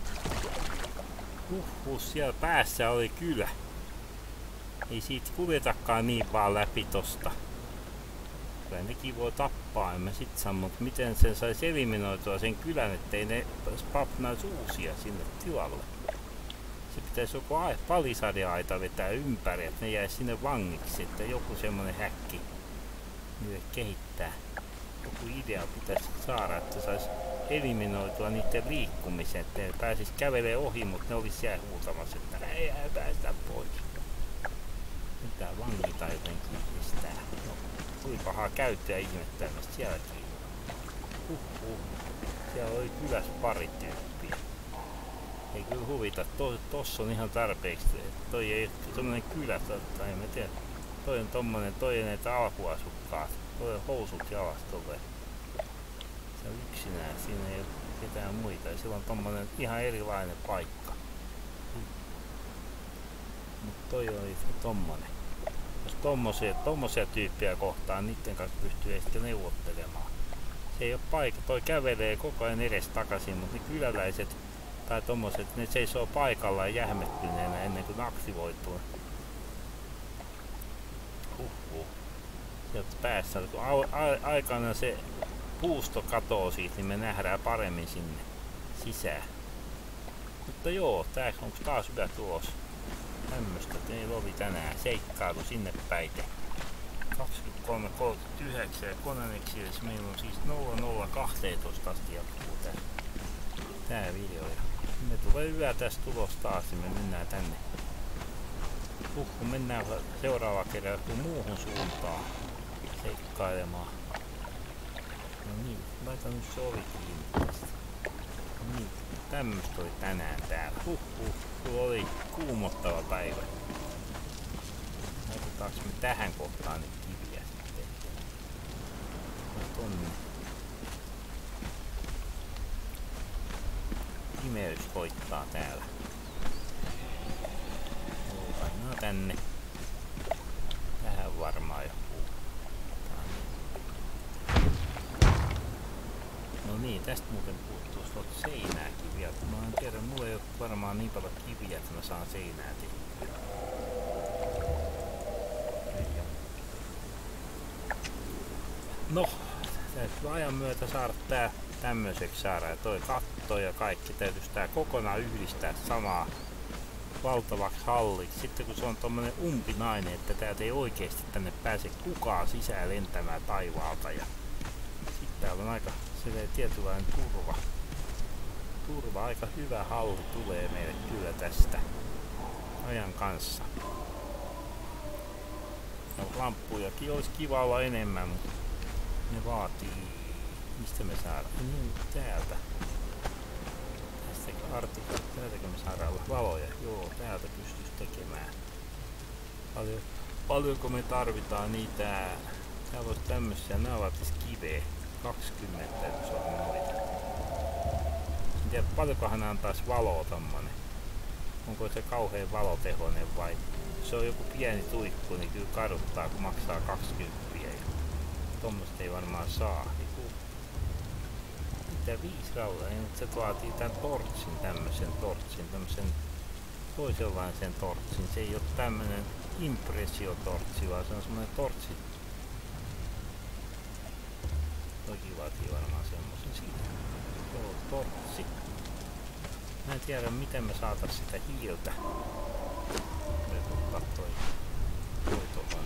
Huhhuh, siellä päässä oli kylä. Ei siitä kuljetakaan niin vaan läpi tosta. Kyllä nekin voi tappaa, en mä sit sano, mutta miten sen saisi eliminoitua sen kylän, ettei ne papnaisi uusia sinne tilalle. Se pitäisi joku palisadiaita vetää ympäri, että ne jäisi sinne vangiksi, että joku semmonen häkki niille kehittää. Joku idea pitäisi saada, että saisi eliminoitua niiden liikkumisen, että ne pääsis kävelee ohi, mutta ne olisi jää huutamassa, että ei päästä pois. Mitä vangita jotenkin estää? No, tuli pahaa käyttöä ihmettämästä sielläkin. Huhhuh. Siellä oli kyläs pari tyyppiä. Ei kyllä huvita, to, tossa on ihan tarpeeksi. Toi ei ole tommonen kylä, tai en mä tiedä. Toi on tommonen, toi ei näitä alkuasukkaat. Toi on housut jalasta tulee. Se on yksinään, siinä ei ole ketään muita. Ja sillä on tommonen ihan erilainen paikka. Mut toi oli tommonen. Jos tommosia, tommosia tyyppiä kohtaan, niiden kanssa pystyy ehkä neuvottelemaan. Se ei oo paikka, toi kävelee koko ajan edes takaisin, mutta ne kyläläiset tai tommoset, ne seisoo paikallaan jähmettyneenä ennen kuin aktivoituu. Uhuh. Sieltä päässä, kun aikana se puusto katoo siitä, niin me nähdään paremmin sinne sisään. Mutta joo, tää onko taas hyvä tulos. Tämmöstä teillä oli tänään seikkailu sinne päite. kaksikymmentäkolme kolmekymmentäyhdeksän ja Koneneksille meillä on siis nolla nolla kaksitoista asti jatkuu tää, tää video. Ja me tulee hyvä tästä tulos taas ja me mennään tänne. Huhhuh, mennään seuraava kerran joku muuhun suuntaan seikkailemaan. No niin, laitan nyt se ovi kiinni tästä. No niin, tämmöstä oli tänään täällä. Huhhuh, sulla oli kuumottava päivä. Laitetaanko me tähän kohtaan nyt kiviä sitten? Tonne. Pimeys koittaa täällä. Painaa tänne. Tähän varmaan jo. No niin, tästä muuten puuttuu tuolta seinää kiviä. Mä en tiedä, mulla ei ole varmaan niin paljon kiviä, että mä saan seinää tehtyä. No, täytyy ajan myötä saada tää tämmöiseksi saada. Ja toi katto ja kaikki täytyisi tää kokonaan yhdistää samaa valtavaksi halliksi. Sitten kun se on tommonen umpinainen, että täältä ei oikeesti tänne pääse kukaan sisään lentämään taivaalta. Ja sit täällä on aika tietynlainen turva. Turva, aika hyvä halli tulee meille kyllä tästä ajan kanssa. No, lamppujakin olisi kiva olla enemmän, mutta ne vaatii. Mistä me saadaan? Niin, täältä. Tästä artikka, täältäkö me saadaan valoja? Joo, täältä pystyisi tekemään. Paljon, paljonko me tarvitaan niitä? Täällä olisi tämmösiä, nämä ovat siis kiveä. kaksikymmentä täytyisi olla noita. En tiedä, paljonkohan antaisi valoa tommonen. Onko se kauhean valotehoinen vai se on joku pieni tuikku, niin kyllä kaduttaa kun maksaa kaksikymmentä. Tommosta ei varmaan saa. Mitä viisi rautaa, niin se vaatii tän tortsin, tämmösen tortsin, tämmösen toisenlaisen tortsin. Se ei oo tämmönen impressiotortsi, vaan se on semmonen tortsi. Toki vaatii varmaan semmosen siitä. Joo, tortsi. Mä en tiedä miten me saatais sitä hiiltä. Me ottaa toi, toi tohon.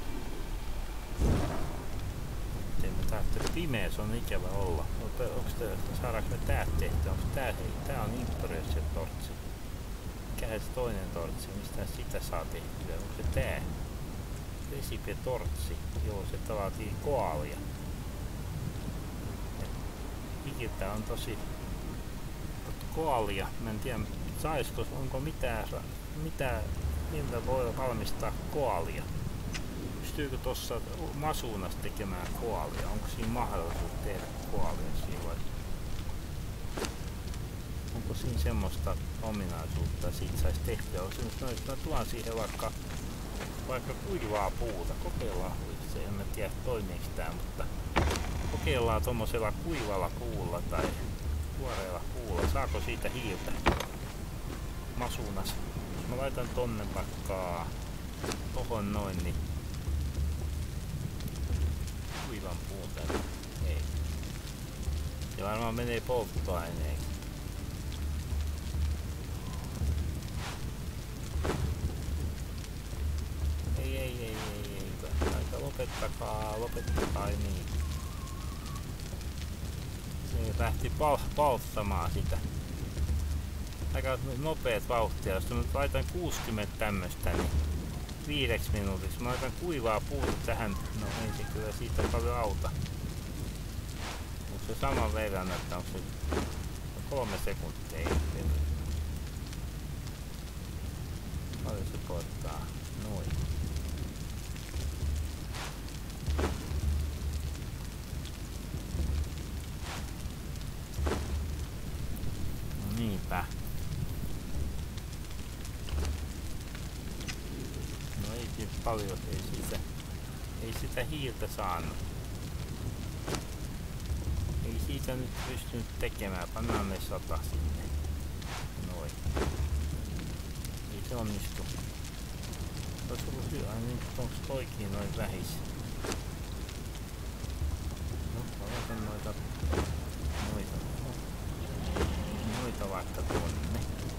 Tää pimeys on ikävä olla. Onks tää, saadaanko me tää tehtyä? Onks tää, hei, tää on impressiotortsi. Mikähän se toinen tortsi? Mistä sitä saa tehtyä? Onko se tää? Recipe-tortsi. Joo, se vaatii koalia. Hiiltä on tosi koalia. Mä en tiedä, saisko, onko mitään, mitä, miltä voi valmistaa koalia. Pystyykö tuossa masuunassa tekemään koalia? Onko siinä mahdollisuus tehdä koalia siinä vai? Onko siinä semmoista ominaisuutta, että siitä saisi tehtyä? On semmoista, että mä tuon siihen vaikka, vaikka kuivaa puuta. Kokeillaan, se en mä tiedä toimiiko tää, mutta kokeillaan tommosella kuivalla puulla tai tuoreella puulla. Saako siitä hiiltä masuunas? Jos mä laitan tonne vaikka tohon noin, niin kuivan puun tänne. Ei. Se varmaan menee polttoaineeksi. lopettakaa, lopettakaa niin. Se lähti pal palttamaan sitä. Aika nopeet vauhtia, jos mä nyt laitan kuusikymmentä tämmöstä, niin viideksi minuutiksi. Mä laitan kuivaa puuta tähän, no ei se kyllä siitä paljon auta. Onko se saman verran, että onko se kolme sekuntia? Ei paljon se koittaa? Noin. No niinpä. No ei siitä paljon, ei siitä, ei sitä hiiltä saanut. Ei siitä nyt pystynyt tekemään, pannaan ne sata sinne. Noin. Ei se onnistu. Olisi ollut hyvä, niin onks toikin noin vähis? No, laitan noita, noita, noita vaikka tonne.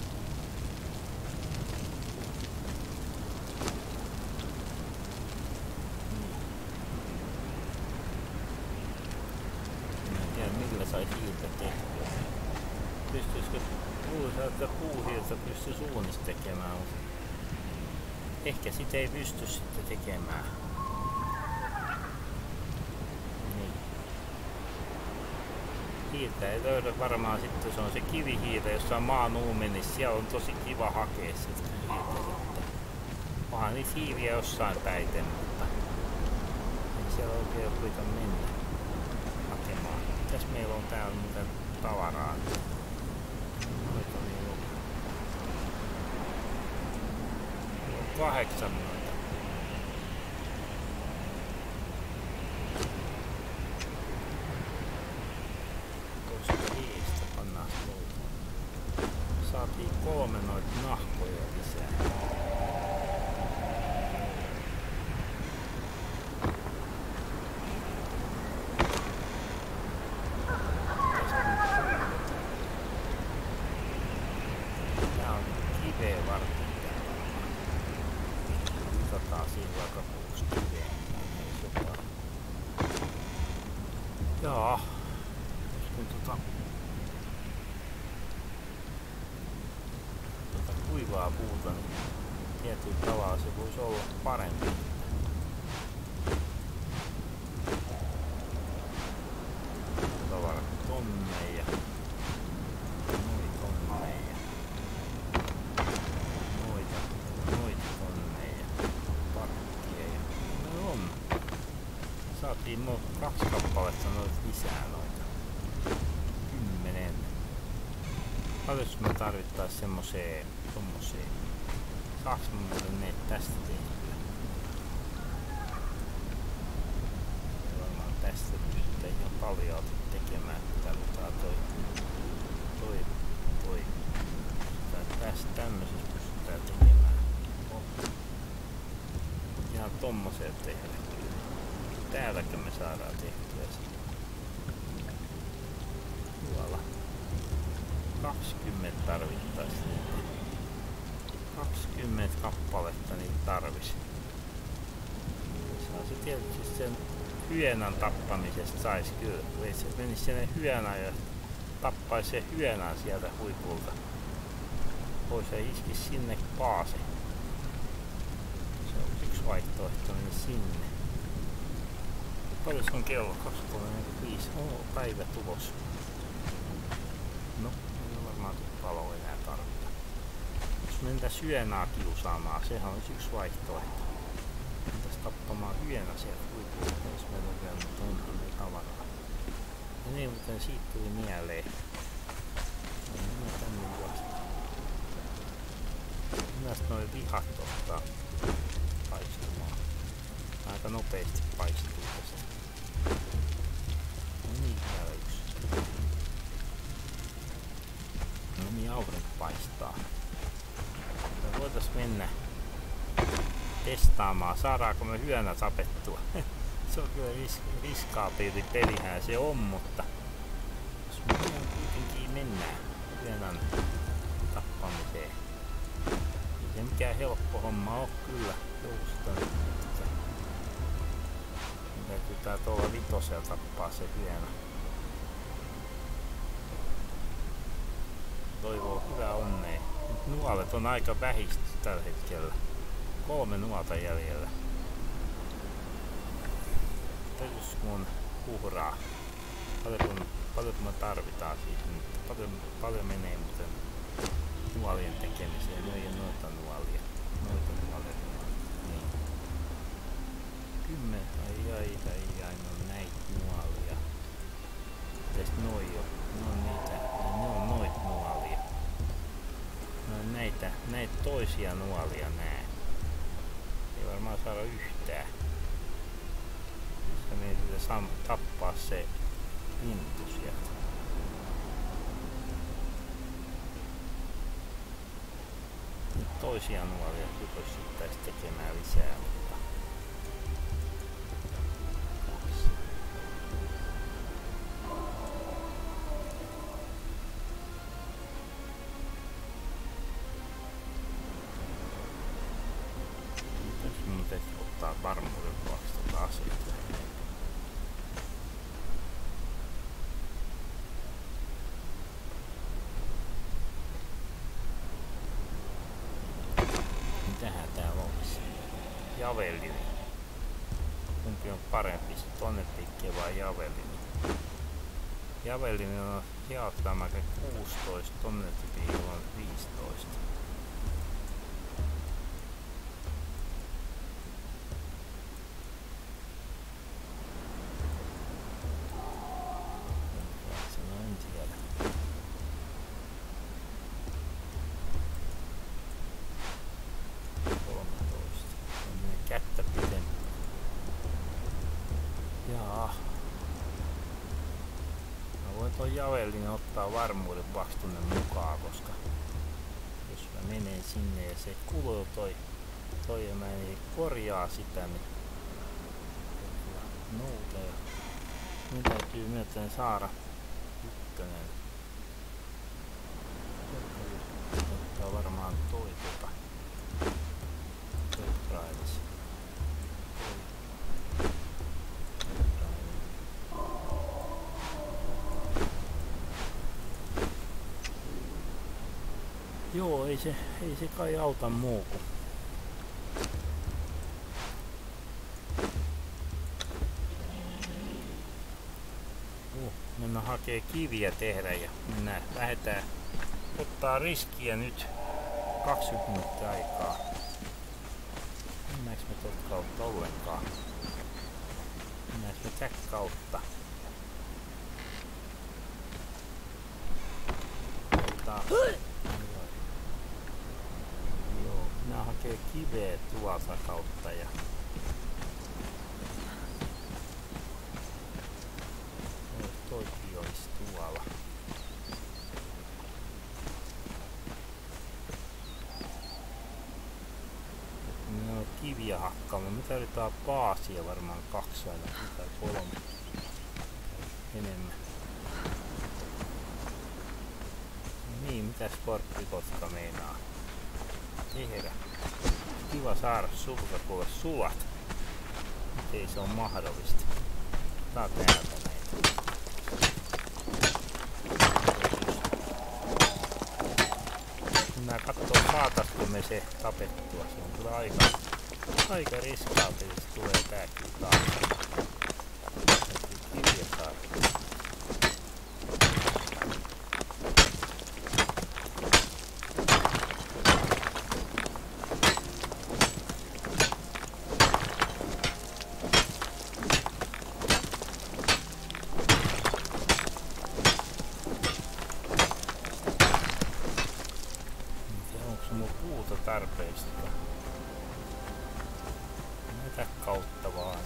Millä sai hiiltä tehtyä? Pystyisikö puuhiiltä puuhiiltä pystyisi uunista tekemään, mutta ehkä sitä ei pysty sitten tekemään. Niin. Hiiltä ei löydä varmaan sitten, se on se kivihiiltä, jossa on maan uumi, niin siellä on tosi kiva hakea sitä hiiltä sitten. Onhan niitä hiiliä jossain päiten, mutta ei siellä oikein kuita mennä hakemaan. Mitäs meillä on täällä muuten tavaraa? Noita niin on. Kahdeksan noita. Tuosta viistä pannaan loimaan. Saatiin kolme noita nahkoja lisää. Jaa, kun tota, tota kuivaa puuta, niin tietyllä tavalla se voisi olla parempi. Tavarat tonne ja noin tonne ja noita, noita tonne ja parkkia ja no on. Saatiin no kaksi kappaletta noita lisää noita. Kymmenen. Paljon me tarvittais semmoseen, tommoseen. Saaks mä muuten ne tästä tehtyä? Varmaan tästä pystytään ihan paljon tekemään. Täällä toi, toi, toi. Tästä tämmöisessä pystytään tekemään. Ihan tommoseen tehdä. Täälläkö me saadaan tehtyä sitä? Tuolla. kaksikymmentä tarvittais niitä. kaksikymmentä kappaletta niitä tarvis. Saa se tietysti sen hyenan tappamisesta sais kyllä. Ei se menis sinne hyenaan ja tappais se hyenaan sieltä huipulta. Pois ja iskis sinne paase. Se on yksi vaihtoehto niin sinne. Paljon on kello? kaksikymmentäviisi. Oo, päivä tulos. No, ei varmaan tule paloa enää tarvita. Jos mentäis hyenaa kiusaamaan, sehän olisi yksi vaihtoehto. Mentäis tappamaan hyenä sieltä huipulta, jos meillä on vielä tuntunut tavaraa. Ja niin, muuten siitä tuli mieleen. No, minä tänne juosta. Mielestäni noi lihat ottaa paistumaan. Aika nopeasti paistuu tästä. No niin, täällä yksi. No niin, aurinko paistaa. Me voitais mennä testaamaan, saadaanko me hyenä tapettua. Se on kyllä ris riskaapeli pelihän se on, mutta jos me kuitenkin mennään hyenän tappamiseen. Ei se mikään helppo homma oo kyllä. Joustan. Yrittää tuolla vitosella tappaa se hieno. Toivoo hyvää onnea. Nuolet on aika vähistä tällä hetkellä. Kolme nuolta jäljellä. Perus mun uhraa. Paljon, paljon me tarvitaan siitä nyt. Paljon, paljon menee muuten nuolien tekemiseen. No ei ole noita nuolia. Noita nuolia. Niin. Kymmen. Ai ai ai ai. No näitä nuolia. Mites noi on? Ne on niitä. Ne on noit nuolia. No näitä, näitä toisia nuolia nää. Ei varmaan saada yhtään. Koska meidän pitää tappaa se lintu sieltä. Nyt toisia nuolia pystyttäisiin tekemään lisää, mutta ottaa varmuuden vuoksi tota asiaa. Mitähän täällä olisi? Javellini. Kumpi on parempi? Tonnetikki vai javellini? Javellini on jaottamakin kuusitoista, tonnetikki on viisitoista. Javellin ottaa varmuuden vuoksi tunne mukaan, koska jos mä menen sinne ja se kuluu toi, toi ja mä en korjaa sitä, niin nouta ja minun täytyy myöten saada ykkönen. Ottaa varmaan toi tota. Toi Privacy. Joo, ei se, ei se kai auta muu kuin uh, mennään hakee kiviä tehdä ja mennään, lähdetään ottaa riskiä nyt kaksikymmentä minuuttia aikaa. Mennäänkö me tuolta kautta ollenkaan? Mennäänkö me tätä kautta? Ottaa. Minä hakee kiveä tuolta kautta ja toikin olisi tuolla. Minä on kiviä hakkaamaan. Me tarvitaan baasia varmaan kaksi tai kolme enemmän. Niin, mitäs korppikotka meinaa tehdä? Kiva saada sulta kuule sulat. Ei se on mahdollista. Tää täältä meitä. Mä kattoo saataisiko me se tapettua. Se on kyllä aika, aika riskaalti, jos tulee tää kyllä taas. Täytyy kiviä saada. Tarpeista. Mitä kautta vaan.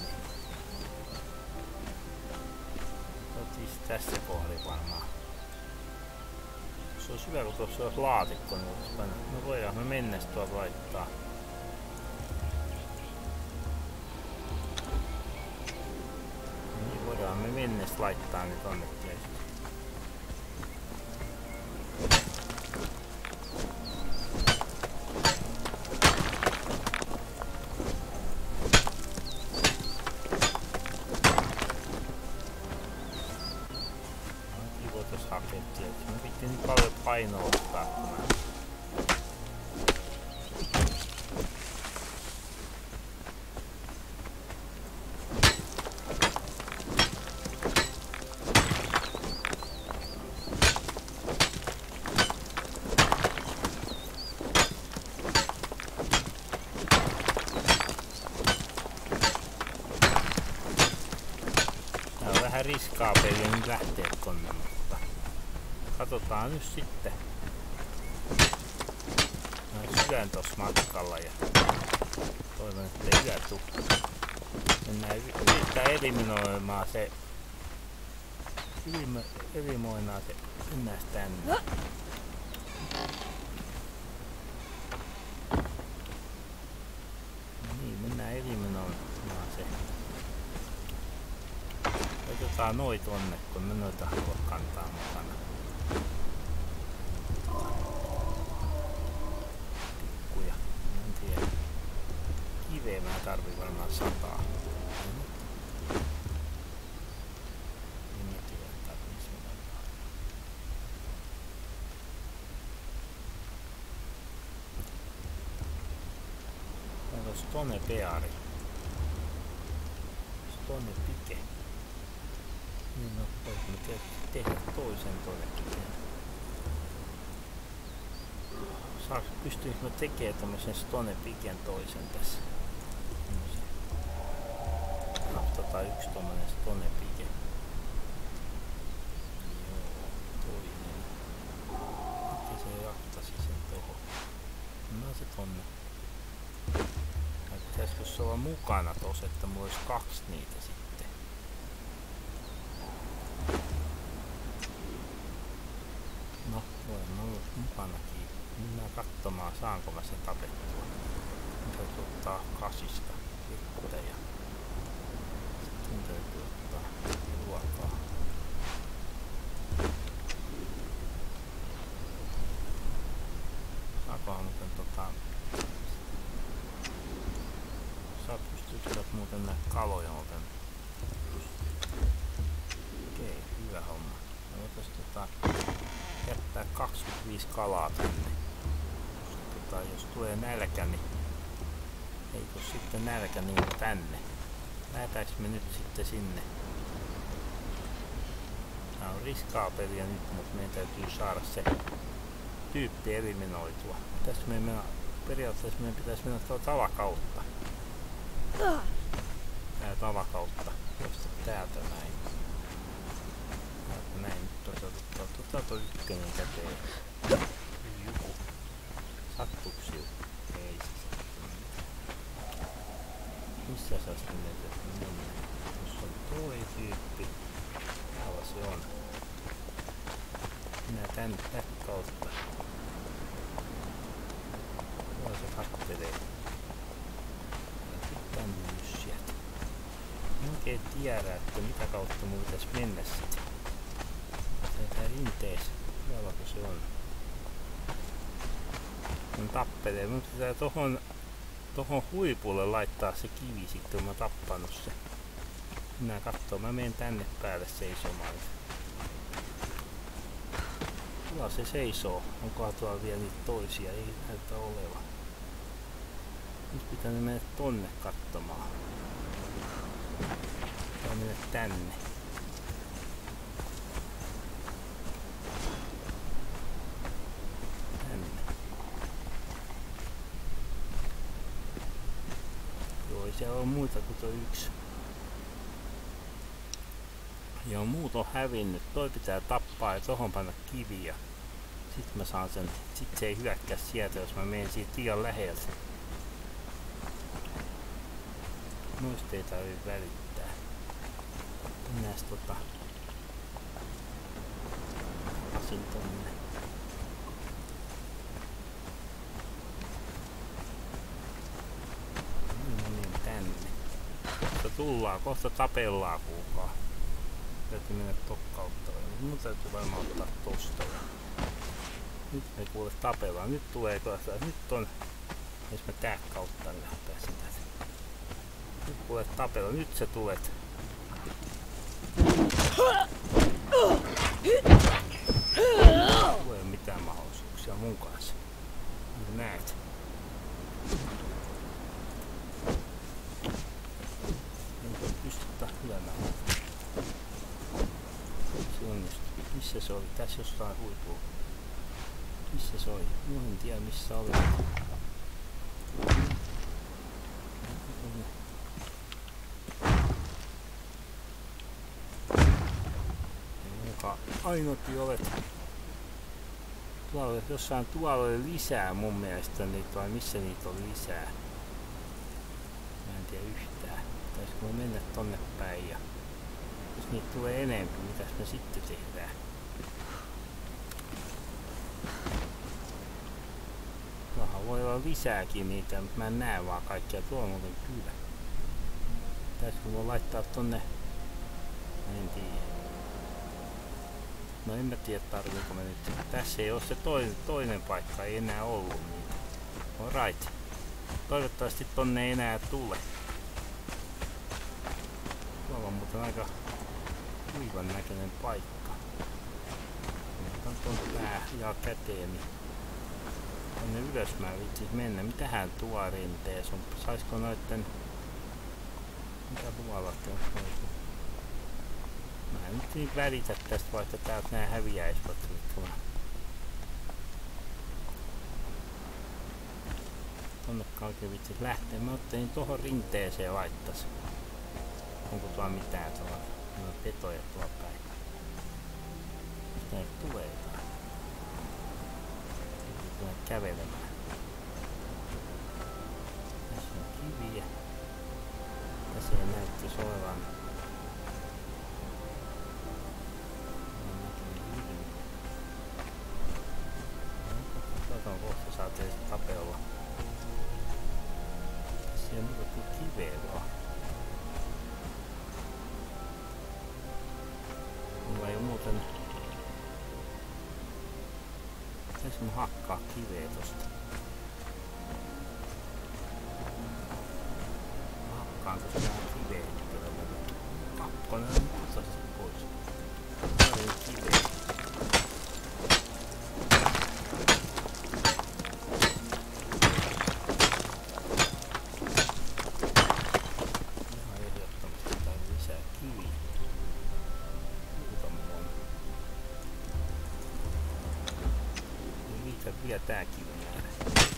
Otis tässä kohdassa varmaan. Se olisi hyvä, kun tuossa olisi laatikko, niin no voidaan me mennä tuolta laittaa. Niin voidaan me mennä laittaa ne tonne tietysti. tarvittiin niin paljon painoa ottaa. Riskaa peliä nyt lähtee tonne, mutta katsotaan nyt sitten. Mä syön tossa matkalla ja toivon, ettei yö tuu. Mennään yrittää eliminoimaan se eliminoimaan se ynnäs tänne. Niin, mennään eliminoimaan se. Otetaan noi tonne, kun me noita halua kantaa mukana. Pikkuja. En tiedä. Kiveä mä tarvii varmaan sataa. En mä tiedä, tarviis varmaan. Meillä on stone peari. Stone pike. Niin no, voisimme te tehdä toisen toimenpiteen. Saaks, pystyisikö mä tekemään tämmösen stone piken toisen tässä? Haftataan yksi tommonen stone pike. Joo, toinen. Miten se jahtasi sen tohon? No se tonne. Pitäisikö se olla mukana tossa, että mulla olisi kaksi niitä sitten? No, voin olla mukanakin. Mennään katsomaan, saanko mä sen tapettua. Mun täytyy ottaa kasista vettä ja sitten täytyy ottaa ruokaa. Saakohan muuten tota... Saa pystyykö muuten näitä kaloja muuten? Okei, hyvä homma. Me voitais tota... jättää kaksikymmentäviisi kalaa tänne. Tota, jos tulee nälkä, niin ei tuu sitten nälkä niin tänne. Lähetäänkö me nyt sitten sinne? Tää on riskaa peliä nyt, mutta meidän täytyy saada se tyyppi eliminoitua. Tässä me mennä, periaatteessa meidän pitäisi mennä tuolla tavakautta. Tää tavakautta. Josta täältä näin. Täältä näin. Tuota on ykkönen käteen. Joku. Sattuuks joku? Ei se sattu mitään. Missä sä sitten mennä? Tuossa on toi tyyppi. Täällä se on. Minä tän tän kautta. Tuolla se kattelee. Tän myssiät. Mä oikein tiedä, että mitä kautta mun pitäis mennä sitten. Tää rintees, tuollako se on? Kun tappelee, mun pitää tohon, tohon huipulle laittaa se kivi sitten, kun mä tappanut se. Minä kattoo, mä menen tänne päälle seisomaan. Tuolla se seisoo. Onkohan tuolla vielä niitä toisia? Ei näytä olevan. Nyt pitää ne mennä tonne katsomaan. Pitää mennä tänne. Siellä on muita kuin tuo yksi. Joo, muut on hävinnyt. Toi pitää tappaa ja tohon panna kiviä. Sitten mä saan sen. Sitten se ei hyökkää sieltä, jos mä menen siitä liian läheltä. Noista ei tarvii välittää. Mennääs tota... Asin tonne. Kohta tullaan, kohta tapellaan kuulkaa. Täytyy mennä tokkautta. Mun täytyy varmaan ottaa tosta. Nyt me kuule tapellaan. Nyt tulee kohta. Nyt on... Jos mä tää kautta lähtee sitä. Nyt kuule tapella. Nyt sä tulet. juoksia mun kanssa. Niin näet. Enkä pystytä lyömään. Se onnistui. Missä se oli? Tässä jossain huipulla. Missä se oli? Mä en tiedä missä oli. Joka ainoakin olet. Tuolla, jossain tuolla oli lisää mun mielestä niitä, vai missä niitä oli lisää? Mä en tiedä yhtään. Taisko me mennä tonne päin ja jos niitä tulee enemmän, mitäs me sitten tehdään? Tuohan voi olla lisääkin niitä, mutta mä en näe vaan kaikkia. Tuolla on muuten kyllä. Pitäisikö mun laittaa tonne? En tiedä. No en mä tiedä tarviiko me nyt. Tässä ei oo se toinen, toinen paikka, ei enää ollut niitä. Alright. Toivottavasti tonne ei enää tule. Tuolla on muuten aika kuivan näköinen paikka. Otan ton pää ja käteen, niin tonne ylös mä viitsis mennä. Mitähän tuo rintees on? Saisko noitten... Mitä tuolla on? Mä en nyt niin välitä tästä, vaikka täältä nää häviäisivät. Tonnekaan oikein vitsis lähtee. Mä ottelin tohon rinteeseen laittas. Onko tuolla mitään tuolla? Meillä on petoja tuolla päin. Mistä näitä tulee jotain? Tulee kävelemään. Tässä on kiviä. Tässä ei näyttäisi olevan. Katon kohta saat edes tapella. Tässä ei muuta kuin kiveä vaan. Mulla ei oo muuten... Pitäis mun hakkaa kiveä tosta? Mä hakkaan tosta vähän kiveä. Pakko nää nyt tosta pois. Tää oli kiveä. Vielä tääkin on jäädä.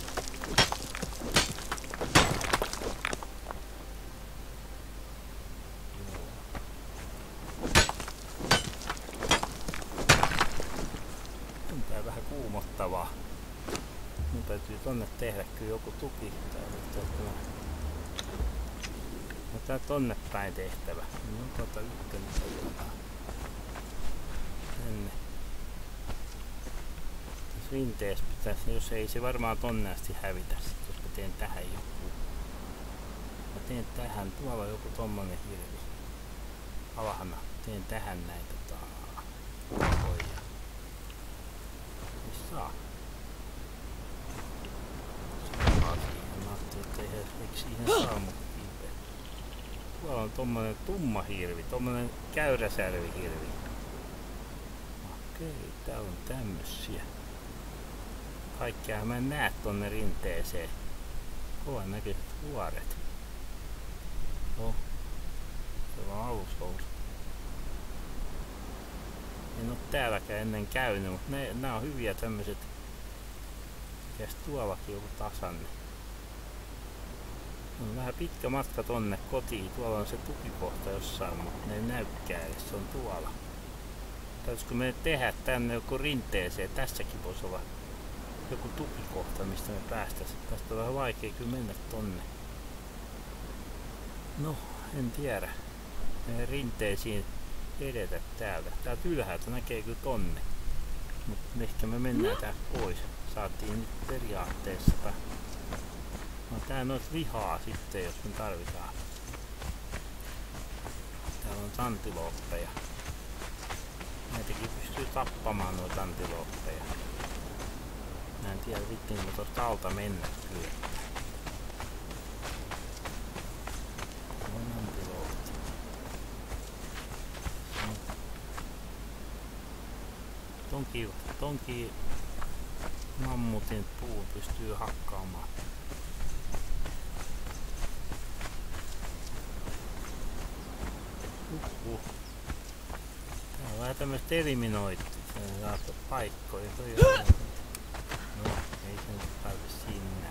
On tää vähän kuumottavaa. Mun täytyy tonne tehdä kyllä joku tuki. No tää tonne päin tehtävä. No tuota ykkönen tänne. Rinteessä pitäisi, jos ei se varmaan tonne asti hävitä, jos mä teen tähän joku. Mä teen tähän, tuolla joku tommonen hirvi. Alhana, teen tähän näitä tahoja. Ei saa. Saa siihen, mä ajattelin, että eikö siihen saa mun kiveä. Tuolla on tommonen tumma hirvi, tommonen käyräsärvihirvi. Okei, täällä on tämmösiä. Kaikkea mä en näe tonne rinteeseen. Kovan näköiset vuoret. Oh. Se on alus ollut. En oo täälläkään ennen käynyt, mutta ne, nää on hyviä tämmöset. Mikäs tuollakin on tasanne. On vähän pitkä matka tonne kotiin. Tuolla on se tukikohta jossain, mutta ne ei näykään edes. Se on tuolla. Täytyisikö me tehdä tänne joku rinteeseen? Tässäkin voisi olla joku tukikohta, mistä me päästäisiin. Tästä on vähän vaikea kyllä mennä tonne. No, en tiedä. Meidän rinteisiin edetä täältä. Täältä ylhäältä näkee kyllä tonne. Mutta ehkä me mennään täältä pois. Saatiin nyt periaatteessa. No tää noit lihaa sitten, jos me tarvitaan. Täällä on antilooppeja. Näitäkin pystyy tappamaan noita antilooppeja. Mä en tiedä vittiinkö tuosta alta mennä kyllä. On antilooppi. Tonki, tonki mammutin puun pystyy hakkaamaan. Uhuh. Tää on vähän tämmöstä eliminoitu. Se on paikkoja. No, ei se nyt pääse sinne.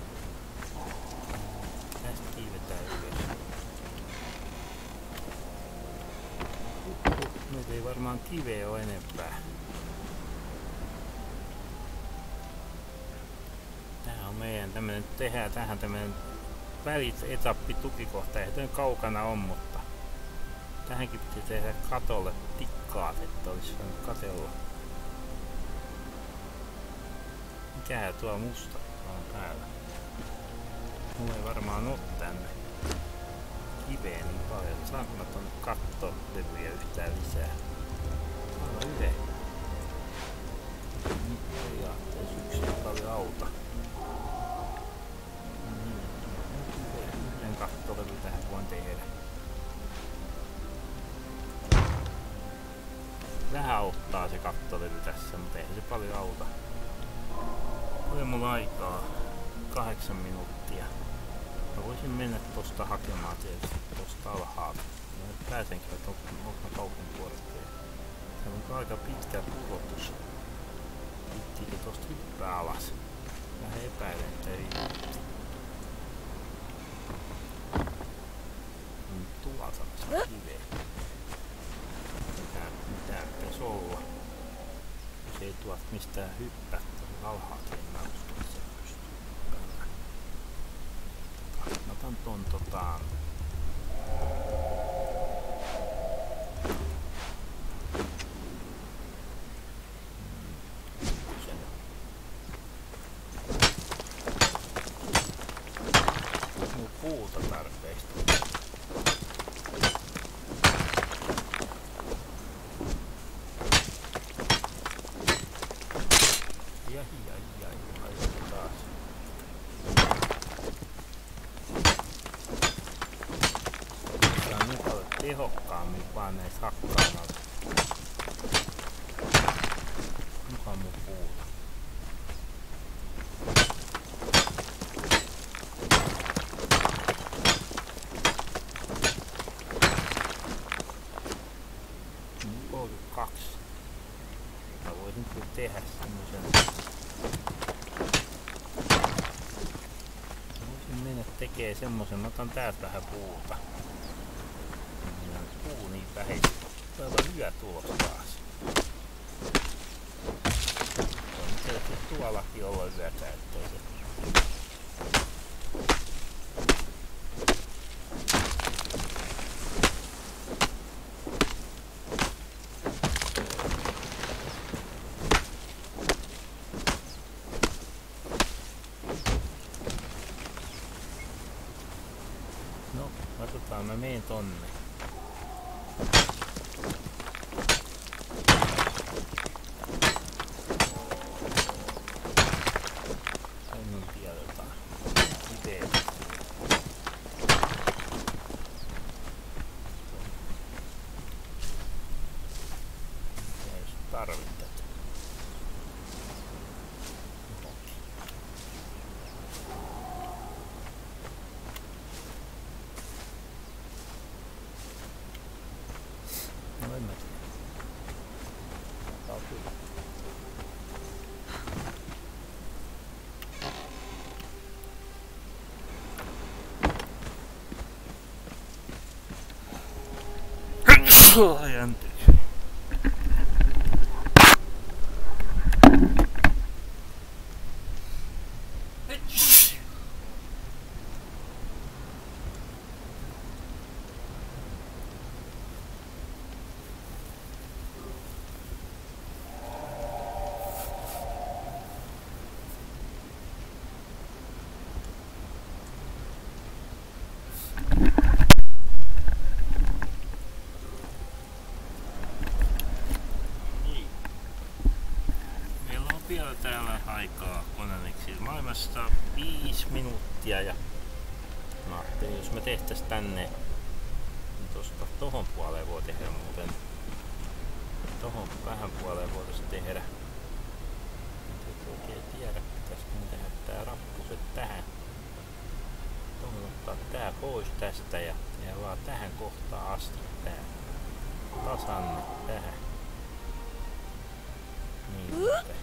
Tästä kiivetään ylös. Uhuh. Nyt ei varmaan kiveä oo enempää. Tää on meidän tämmönen, tehdään tähän tämmönen välietappi tukikohta. Ei tää kaukana on, mutta tähänkin piti tehdä katolle tikkaat, että olisi voinut katella. Mikähän tuo musta on päällä? Mulla ei varmaan oo tänne kiveä niin paljon. Saanko mä tonne kattolevyjä yhtään lisää? Aivan yhden. Nyt ei aatteessa yksi ei paljon auta. Yhden kattolevy tähän voin tehdä. Vähän auttaa se kattolevy tässä, mutta ei se paljon auta. Oli mulla aikaa kahdeksan minuuttia. Mä voisin mennä tosta hakemaan tietysti tosta alhaalta. Mä nyt pääsenkin, että onko mä kaupan puolelleen. Täällä on aika pitkä pudotus. Pittiikin tosta hyppää alas. Vähän epäilen, että ei. Tuolta saa kiveä. Tää pitäisi olla. Jos ei tuolta mistään hyppää tuolta alhaalta, niin mä uskon, että se pystyy hyppäämään. Mä otan ton tota... Mun puuta tarpeeksi. Jai, jai, jai, jai, taas. Tää on niin paljon tehokkaammin vaan näistä hakkaamalla. Mukaan mun puuta. kolmekymmentäkaksi. Mä voisin kyllä tehdä semmosen. Voisin mennä tekee semmosen. Mä otan täältä vähän puuta. Minä on puu niin vähäistä. Täällä on hyvä tulos taas. On tietysti tuollakin olla yötä, ettei se. No, katsotaan, mä menen tonne. Sen on vielä jotain ideaa. Ja jos tarvittaa. No en mä tiedä. Tää on kyllä. Ai anteeksi. Vielä täällä aikaa Konanexin maailmassa viisi minuuttia ja mä ajattelin, jos me tehtäis tänne niin tosta tohon puoleen voi tehdä muuten tohon vähän puoleen voitaisiin tehdä oikein tiedä, pitäisikö me tehdä tää rappuset tähän. Tuohon ottaa tää pois tästä ja, ja vaan tähän kohtaan asti tää. Tasanne tähän. Niin sitten.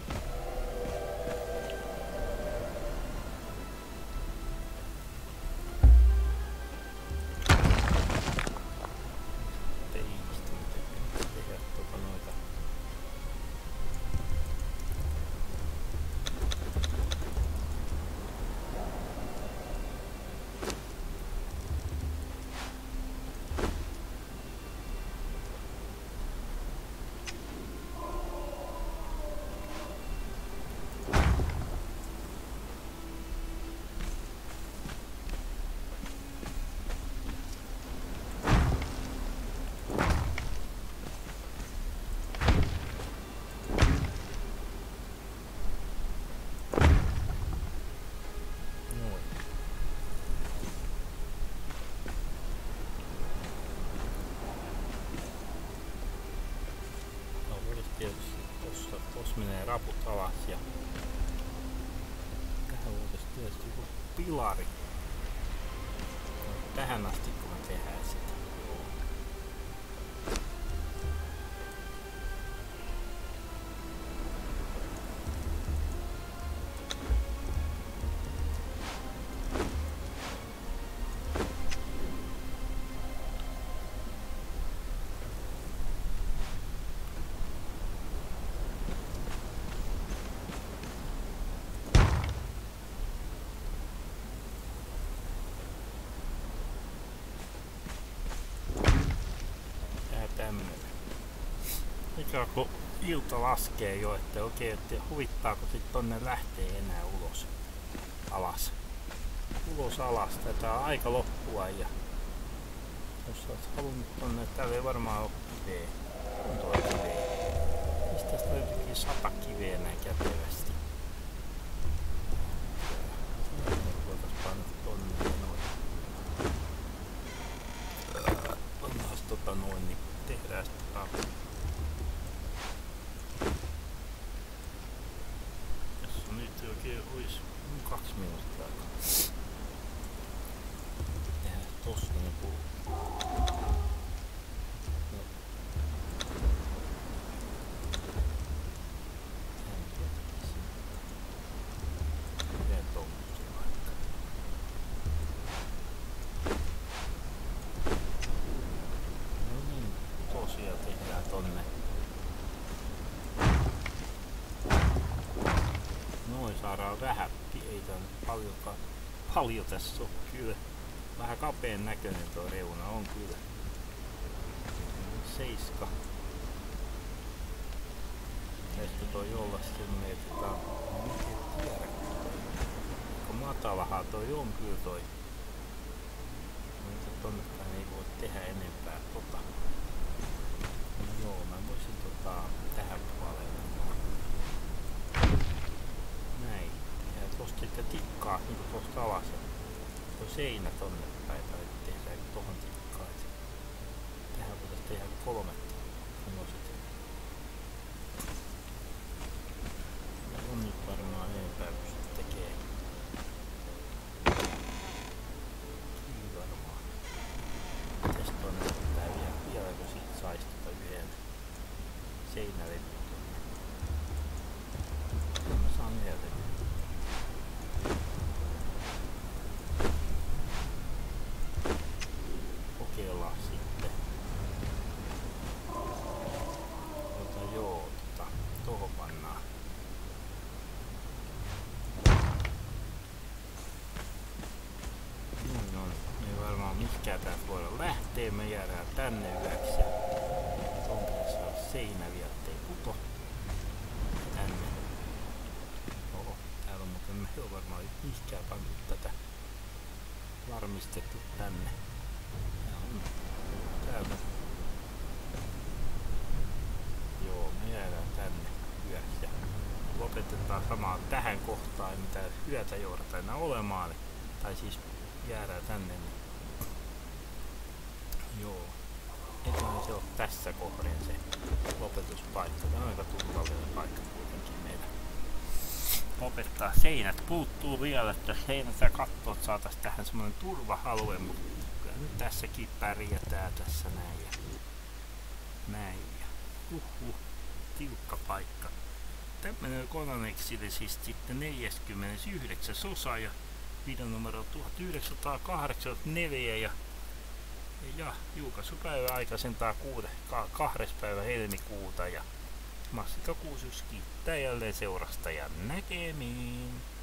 Tuossa menee raput alas ja tähän voitaisiin tietysti joku pilari. Tähän asti kun me tehdään sitä. Mikä kun ilta laskee jo, että oikein, että huvittaako sit tonne lähtee enää ulos, alas. Ulos alas, tätä on aika loppua ja jos olet halunnut tonne, täällä ei varmaan ole kiveä. On tuo kiveä. Mistä tästä löytyykin sata kiveä näin kätevästi? Voitais panna tonne noin. Pannaas tota noin, niin tehdään sitä. Olisi kaksi minuuttia aikaa. Tehdään tossa niinku... No. Tehdään tommosta vaikka. No niin, tosiaan tehdään tonne. Noin saadaan vähän, ei tää nyt paljonkaan, paljon tässä on kyllä. Vähän kapeen näköinen tuo reuna on kyllä. Seiska. Tästä toi olla semmonen, että tää on, en tiedä, kun matalahan toi on kyllä toi. Mutta tonnekaan ei voi tehdä enempää tota. No joo, mä voisin tota tähän puolelle. Näin. Ja tosta sitten tikkaa niinku tosta alas. Tuo seinä tonne päin tai tehdään tohon tikkaa. Tähän voitais tehdä kolme semmoset. Ja on nyt varmaan enempää pysty tekee. Kyllä varmaan. Mites tonne pitää vielä, vieläkö siitä sais tota yhden seinälle. Mä saan yhdeltä. Kokeillaan sitten. Ota joo, tota, tohon pannaan. Niin on. Ei varmaan mitkään täältä voida lähteä. Me jäädään tänne yöksi. Ja tuon pitäisi olla seinä vielä, ettei puto. Tänne. Oho, täällä on muuten me ei ole varmaan mihinkään pantu tätä varmistettu tänne. Ja on täältä. Joo, me jäädään tänne yöksi. Lopetetaan samaan tähän kohtaan, ei mitään yötä joudata enää olemaan. Tai siis jäädään tänne. Niin. Joo. Eiköhän se ole tässä kohdin se lopetuspaikka. Tämä on aika turvallinen paikka kuitenkin meillä. opettaa. Seinät puuttuu vielä, että seinät ja kattoot saatais tähän semmonen turva-alue, mutta kyllä nyt tässäkin pärjätään tässä näin ja näin ja uhuh, tiukka paikka. Tämmönen Konaneksille siis sitten neljäskymmenesyhdeksäs osa ja videon numero tuhatyhdeksänsataakahdeksankymmentäneljä ja ja julkaisupäivä aikaisentaan kahdeskymmenes päivä helmikuuta ja Massikka kuusikymmentäyksi kiittää jälleen seurasta ja näkemiin!